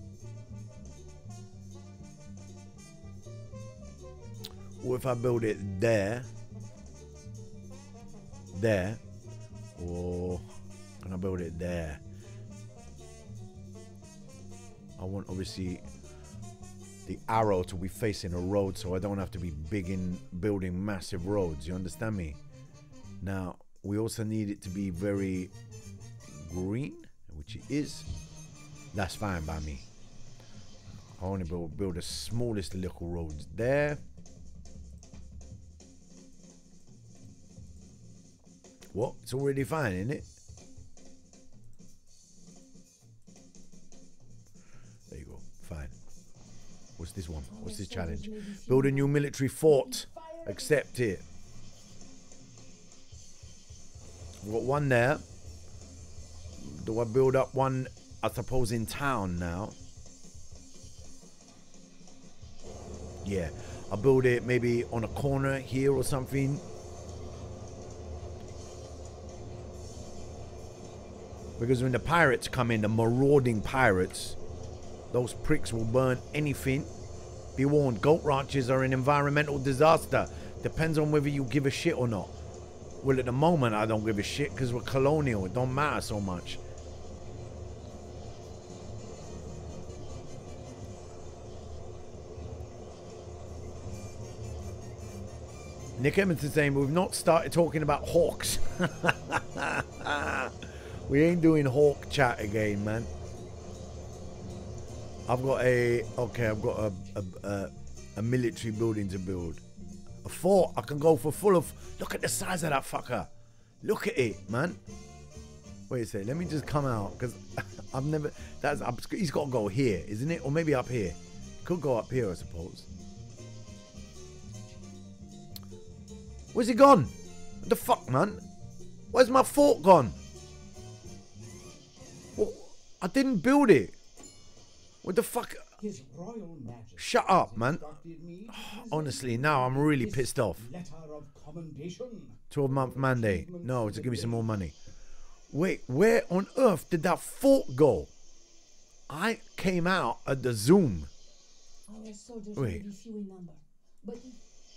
S1: Or if I build it there. There. Or can I build it there? I want obviously the arrow to be facing a road, so I don't have to be big in building massive roads. You understand me? Now, we also need it to be very green, which it is. That's fine by me. I want to build the smallest little roads there. What? It's already fine, isn't it? There you go. Fine. What's this one? What's this challenge? Build a new military fort. Accept it. We've got one there. Do I build up one, I suppose, in town now? Yeah, I'll build it maybe on a corner here or something. Because when the pirates come in, the marauding pirates, those pricks will burn anything. Be warned, goat ranches are an environmental disaster. Depends on whether you give a shit or not. Well, at the moment, I don't give a shit because we're colonial. It don't matter so much. Nick Evans is saying we've not started talking about hawks. We ain't doing hawk chat again, man. I've got a military building to build. A fort. I can go for full of. Look at the size of that fucker. Look at it, man. Wait a second. Let me just come out because I've never. He's got to go here, isn't it? Or maybe up here. Could go up here, I suppose. Where's he gone? What the fuck, man? Where's my fort gone? Well, I didn't build it. What the fuck?
S6: His Royal Majesty
S1: Shut up, man.
S6: instructed me to
S1: Honestly, now I'm really
S6: this
S1: pissed off.
S6: letter of commendation.
S1: 12-month mandate. No, to give me some more money. Wait, where on earth did that fort go? I came out at the Zoom.
S7: Our soldiers
S1: Wait.
S7: may be few in number, but if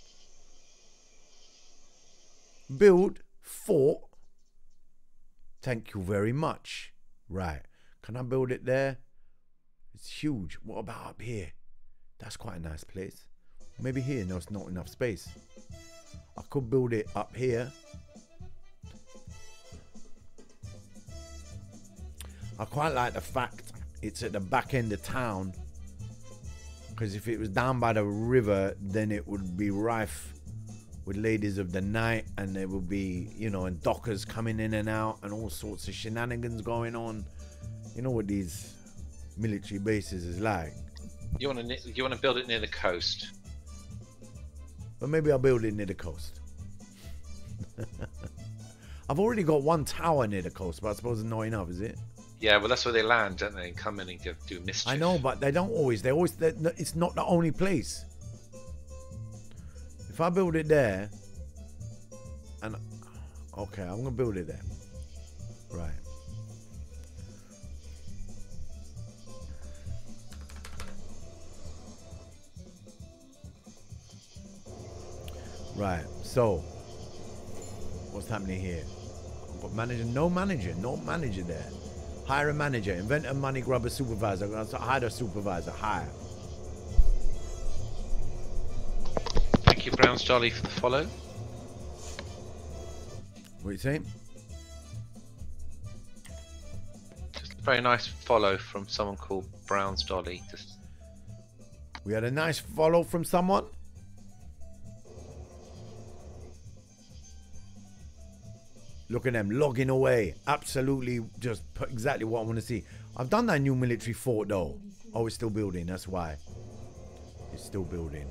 S1: Build fort. Thank you very much. Right. Can I build it there? It's huge. What about up here? That's quite a nice place. Maybe here, no, it's not enough space. I could build it up here. I quite like the fact it's at the back end of town. Because if it was down by the river, then it would be rife with ladies of the night, and there would be, you know, and dockers coming in and out, and all sorts of shenanigans going on. You know what these military bases is like.
S4: You want to build it near the coast.
S1: But maybe I'll build it near the coast. I've already got one tower near the coast, but I suppose it's not enough, is it?
S4: Yeah, well, that's where they land, don't they? And come in and do mischief.
S1: I know, but they don't always. It's not the only place. If I build it there, and okay, I'm gonna build it there. Right. Right. So, what's happening here? I've got manager, no manager there. Hire a manager, invent a money grubber supervisor. Hire a supervisor. Hire.
S4: Thank you, Brown's Dolly, for the follow.
S1: What are you saying?
S4: Just a very nice follow from someone called Brown's Dolly. Just
S1: We had a nice follow from someone. Look at them logging away. Absolutely just exactly what I want to see. I've done that new military fort though. Oh, it's still building. That's why. It's still building.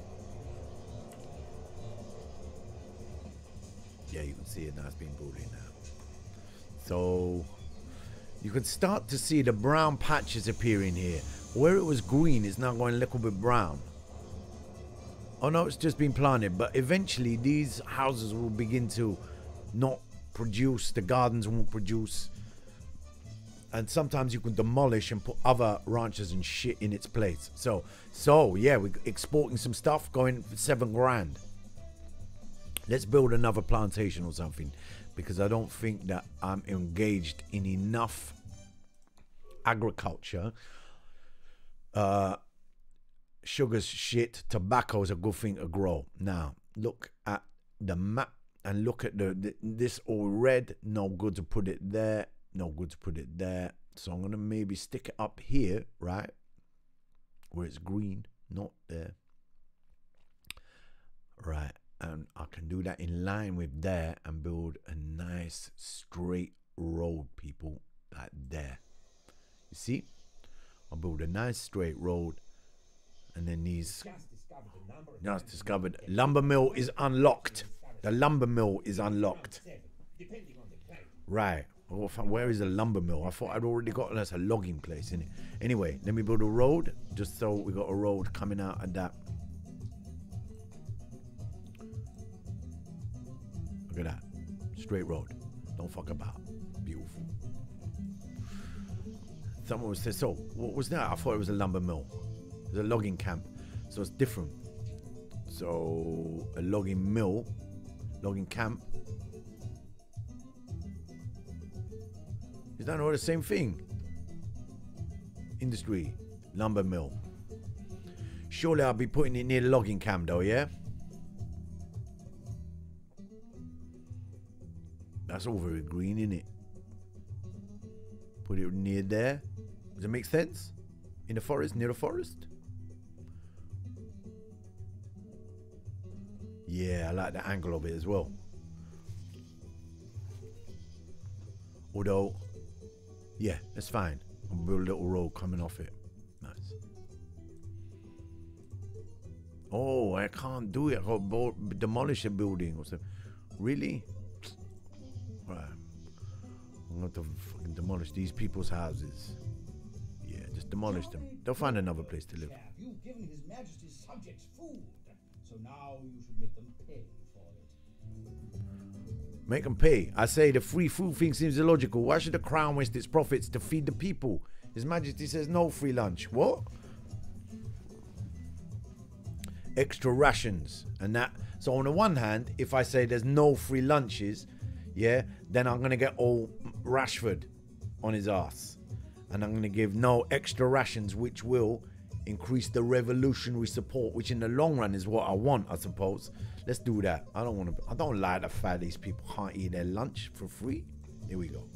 S1: Yeah, you can see it now. It's been building now. So you can start to see the brown patches appearing here. Where it was green, it's now going a little bit brown. Oh no, it's just been planted. But eventually these houses will begin to not produce. The gardens won't produce. And sometimes you can demolish and put other ranches and shit in its place. So yeah, we're exporting some stuff, going for $7 grand. Let's build another plantation or something, because I don't think that I'm engaged in enough agriculture. Sugar's shit. Tobacco is a good thing to grow. Now look at the map and look at this all red. No good to put it there. No good to put it there. So I'm gonna maybe stick it up here, right, where it's green, not there. Right. And I can do that in line with there and build a nice straight road, people, like there. You see? I'll build a nice straight road, and then these. Just discovered. Lumber mill is unlocked. The lumber mill is unlocked. Right. Well, where is the lumber mill? I thought I'd already got that's a logging place, innit? Anyway, let me build a road, just so we got a road coming out of that. Look at that. Straight road. Don't fuck about. Beautiful. Someone was saying, so what was that? I thought it was a lumber mill. It was a logging camp. So it's different. So a logging mill, logging camp. Is that not the same thing? Industry, lumber mill. Surely I'll be putting it near the logging camp though, yeah? That's all very green, isn't it? Put it near there. Does it make sense? In the forest, near the forest? Yeah, I like the angle of it as well. Although, yeah, it's fine. I'll build a little road coming off it. Nice. Oh, I can't do it. I got to demolish a building or something. Really? Right. I'm going to fucking demolish these people's houses. Yeah, just demolish them. They'll find another place to live.
S6: You've given His Majesty's subjects food, so now you should make them pay for it.
S1: Make them pay. I say the free food thing seems illogical. Why should the crown waste its profits to feed the people? His Majesty says no free lunch. What? Extra rations and that. So on the one hand, if I say there's no free lunches, yeah, then I'm gonna get all Rashford on his ass, and I'm gonna give no extra rations, which will increase the revolutionary support, which in the long run is what I want, I suppose. Let's do that. I don't like the fact these people can't eat their lunch for free. Here we go.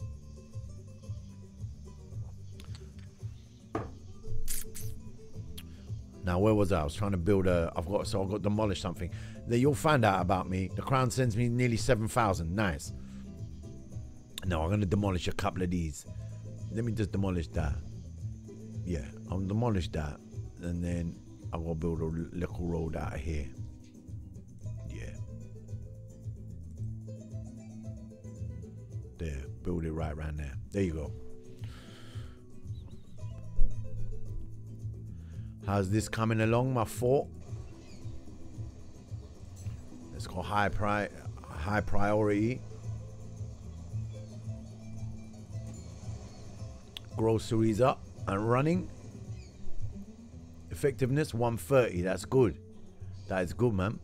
S1: Now, where was I? I was trying to build a. I've got to demolish something. Then you'll find out about me. The crown sends me nearly 7,000. Nice. No, I'm going to demolish a couple of these. Let me just demolish that. Yeah, I'll demolish that, and then I'm going to build a little road out of here. Yeah. There, build it right around there. There you go. How's this coming along, my fort? Let's go high priority. Groceries up and running. Effectiveness 130. That's good. That is good, man.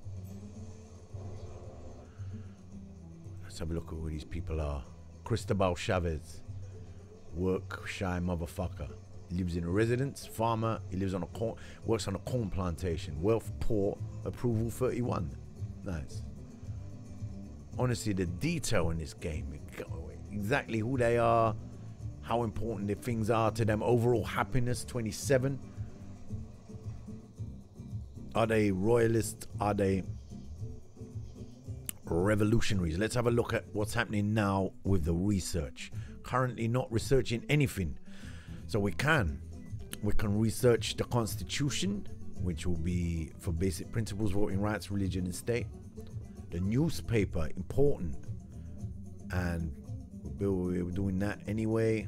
S1: Let's have a look at who these people are. Cristobal Chavez. Work shy motherfucker. He lives in a residence, farmer. He lives on a corn, works on a corn plantation. Wealth poor, approval 31. Nice. Honestly, the detail in this game, exactly who they are, how important the things are to them. Overall happiness 27. Are they royalists? Are they revolutionaries? Let's have a look at what's happening now with the research. Currently not researching anything. So we can research the Constitution, which will be for basic principles, voting rights, religion and state. The newspaper, important, and we're doing that anyway.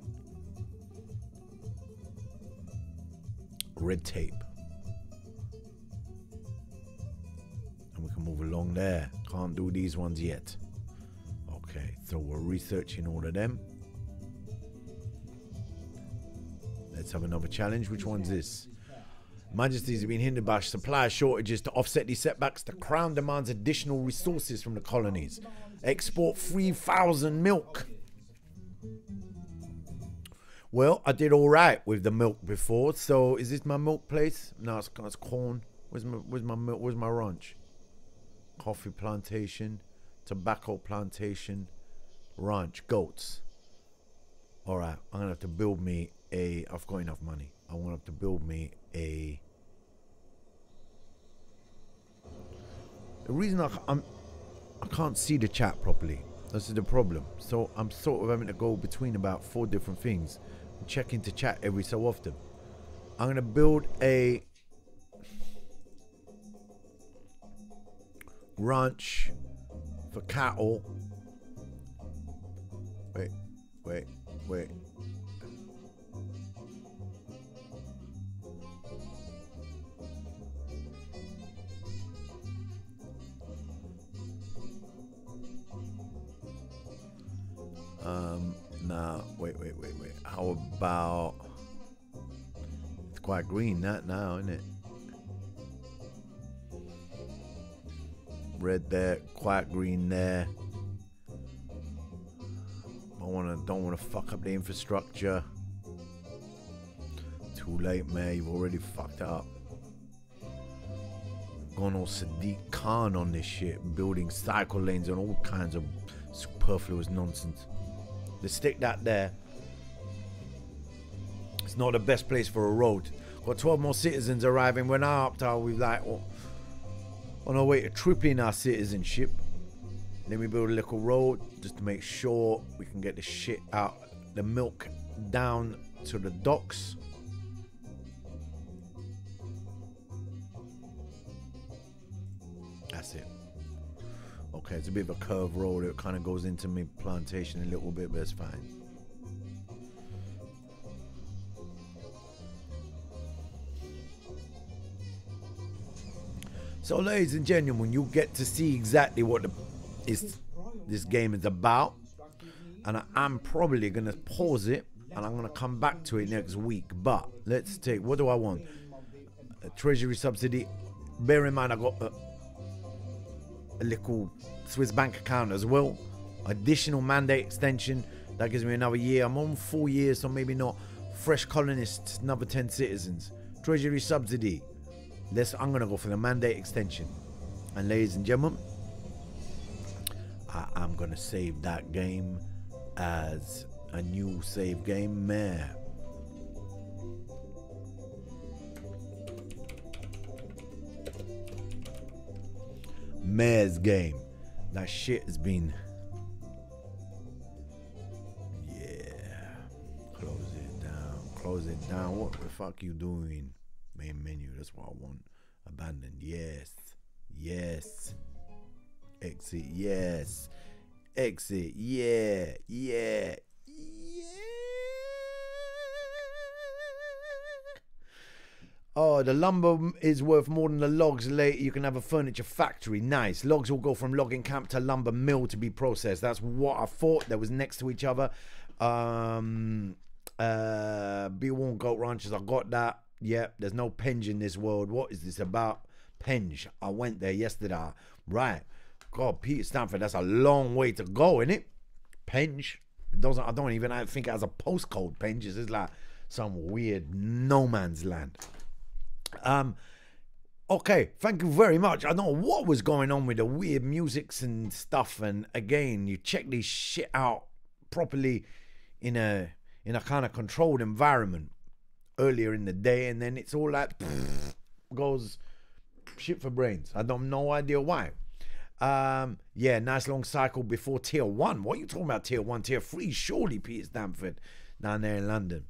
S1: Red tape, and we can move along there. Can't do these ones yet. Okay, so we're researching all of them. Let's have another challenge. Which one's this? Majesties have been hindered by supply shortages. To offset these setbacks, the crown demands additional resources from the colonies. Export 3,000 milk. Well, I did all right with the milk before. So is this my milk place? No, it's corn. Where's my milk? Where's my ranch? Coffee plantation, tobacco plantation, ranch, goats. All right, I'm gonna have to build me a. I've got enough money. I want to have to build me a. The reason I can't see the chat properly. This is the problem. So I'm sort of having to go between about 4 different things. And check into chat every so often. I'm gonna build a ranch for cattle. Wait. Nah, wait. How about... It's quite green, that now, isn't it? Red there, quite green there. Don't wanna fuck up the infrastructure. Too late, man. You've already fucked it up. Gone all Sadiq Khan on this shit, building cycle lanes and all kinds of superfluous nonsense. Let's stick that there. It's not the best place for a road. Got 12 more citizens arriving. We're now up to we like on our way to tripping our citizenship. Then we build a little road just to make sure we can get the shit out, the milk down to the docks. That's it. Okay, it's a bit of a curved road. It kind of goes into my plantation a little bit, but it's fine. So, ladies and gentlemen, you get to see exactly what this game is about. And I'm probably going to pause it, and I'm going to come back to it next week. But let's take, what do I want? A treasury subsidy. Bear in mind, I got a little Swiss bank account as well. Additional mandate extension. That gives me another year. I'm on 4 years, so maybe not. Fresh colonists, another 10 citizens. Treasury subsidy. I'm going to go for the mandate extension. And ladies and gentlemen, I'm going to save that game as a new save game, Mayor. Mayor's game. That shit has been... Yeah. Close it down. Close it down. What the fuck you doing? Main menu. That's what I want. Abandoned. Yes. Yes. Exit. Yes. Exit. Yeah. Yeah. Oh, the lumber is worth more than the logs. Later, you can have a furniture factory. Nice. Logs will go from logging camp to lumber mill to be processed. That's what I thought. That was next to each other. B1 goat ranches. I got that. Yep. There's no penge in this world. What is this about? Penge. I went there yesterday. Right. God, Peter Stanford. That's a long way to go, isn't it? Penge. I don't even think it has a postcode. Penge. It's like some weird no man's land. Okay, thank you very much. I don't know what was going on with the weird musics and stuff, and again, you check this shit out properly in a kind of controlled environment earlier in the day, and then it's all like goes shit for brains. I don't no idea why. Yeah, nice long cycle before tier 1. What are you talking about? Tier 1, tier 3? Surely, Peter Stanford down there in London.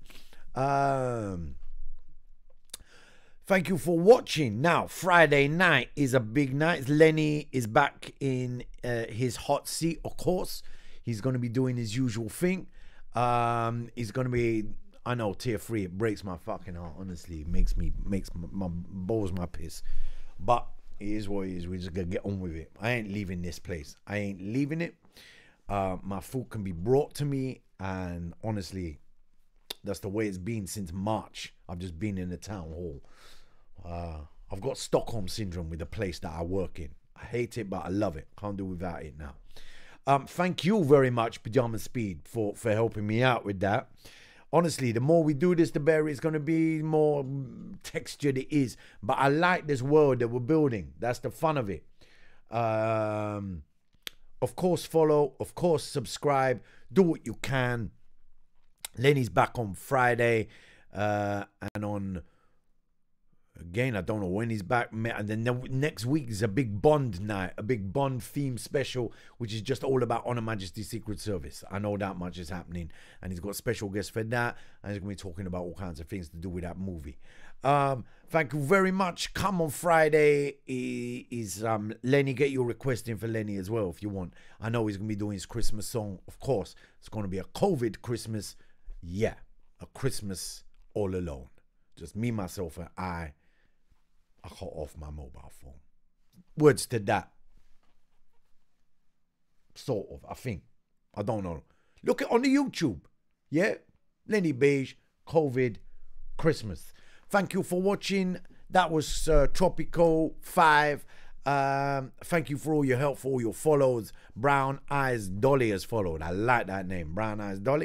S1: Thank you for watching. Now, Friday night is a big night. Lenny is back in his hot seat, of course. He's going to be doing his usual thing. He's going to be, I know, tier 3. It breaks my fucking heart, honestly. It makes my balls my piss. But it is what it is. We're just going to get on with it. I ain't leaving this place. I ain't leaving it. My food can be brought to me. And honestly, that's the way it's been since March. I've just been in the town hall. I've got Stockholm syndrome with the place that I work in. I hate it, but I love it. Can't do without it now. Thank you very much, Pajama Speed, for helping me out with that. Honestly, the more we do this, the better it's going to be, more textured it is. But I like this world that we're building. That's the fun of it. Of course, follow. Of course, subscribe. Do what you can. Lenny's back on Friday, and on, again, I don't know when he's back, and then next week is a big Bond night, a big Bond theme special, which is just all about On Her Majesty's Secret Service. I know that much is happening, and he's got special guests for that, and he's going to be talking about all kinds of things to do with that movie. Thank you very much. Come on Friday is Lenny. Get your request in for Lenny as well if you want. I know he's going to be doing his Christmas song. Of course, it's going to be a COVID Christmas. Yeah, a Christmas all alone. Just me, myself, and I cut off my mobile phone. Words to that. Sort of, I think. I don't know. Look it on the YouTube. Yeah? Lenny Beige, COVID, Christmas. Thank you for watching. That was Tropico 5. Thank you for all your help, for all your follows. Brown Eyes Dolly has followed. I like that name, Brown Eyes Dolly.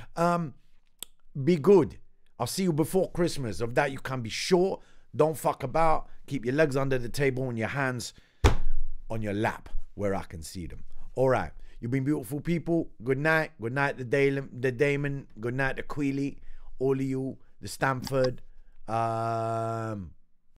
S1: Be good. I'll see you before Christmas. Of that you can be sure. Don't fuck about. Keep your legs under the table and your hands on your lap where I can see them. All right. You've been beautiful people. Good night. Good night, the Damon. Good night, the Queely. All of you, the Stamford.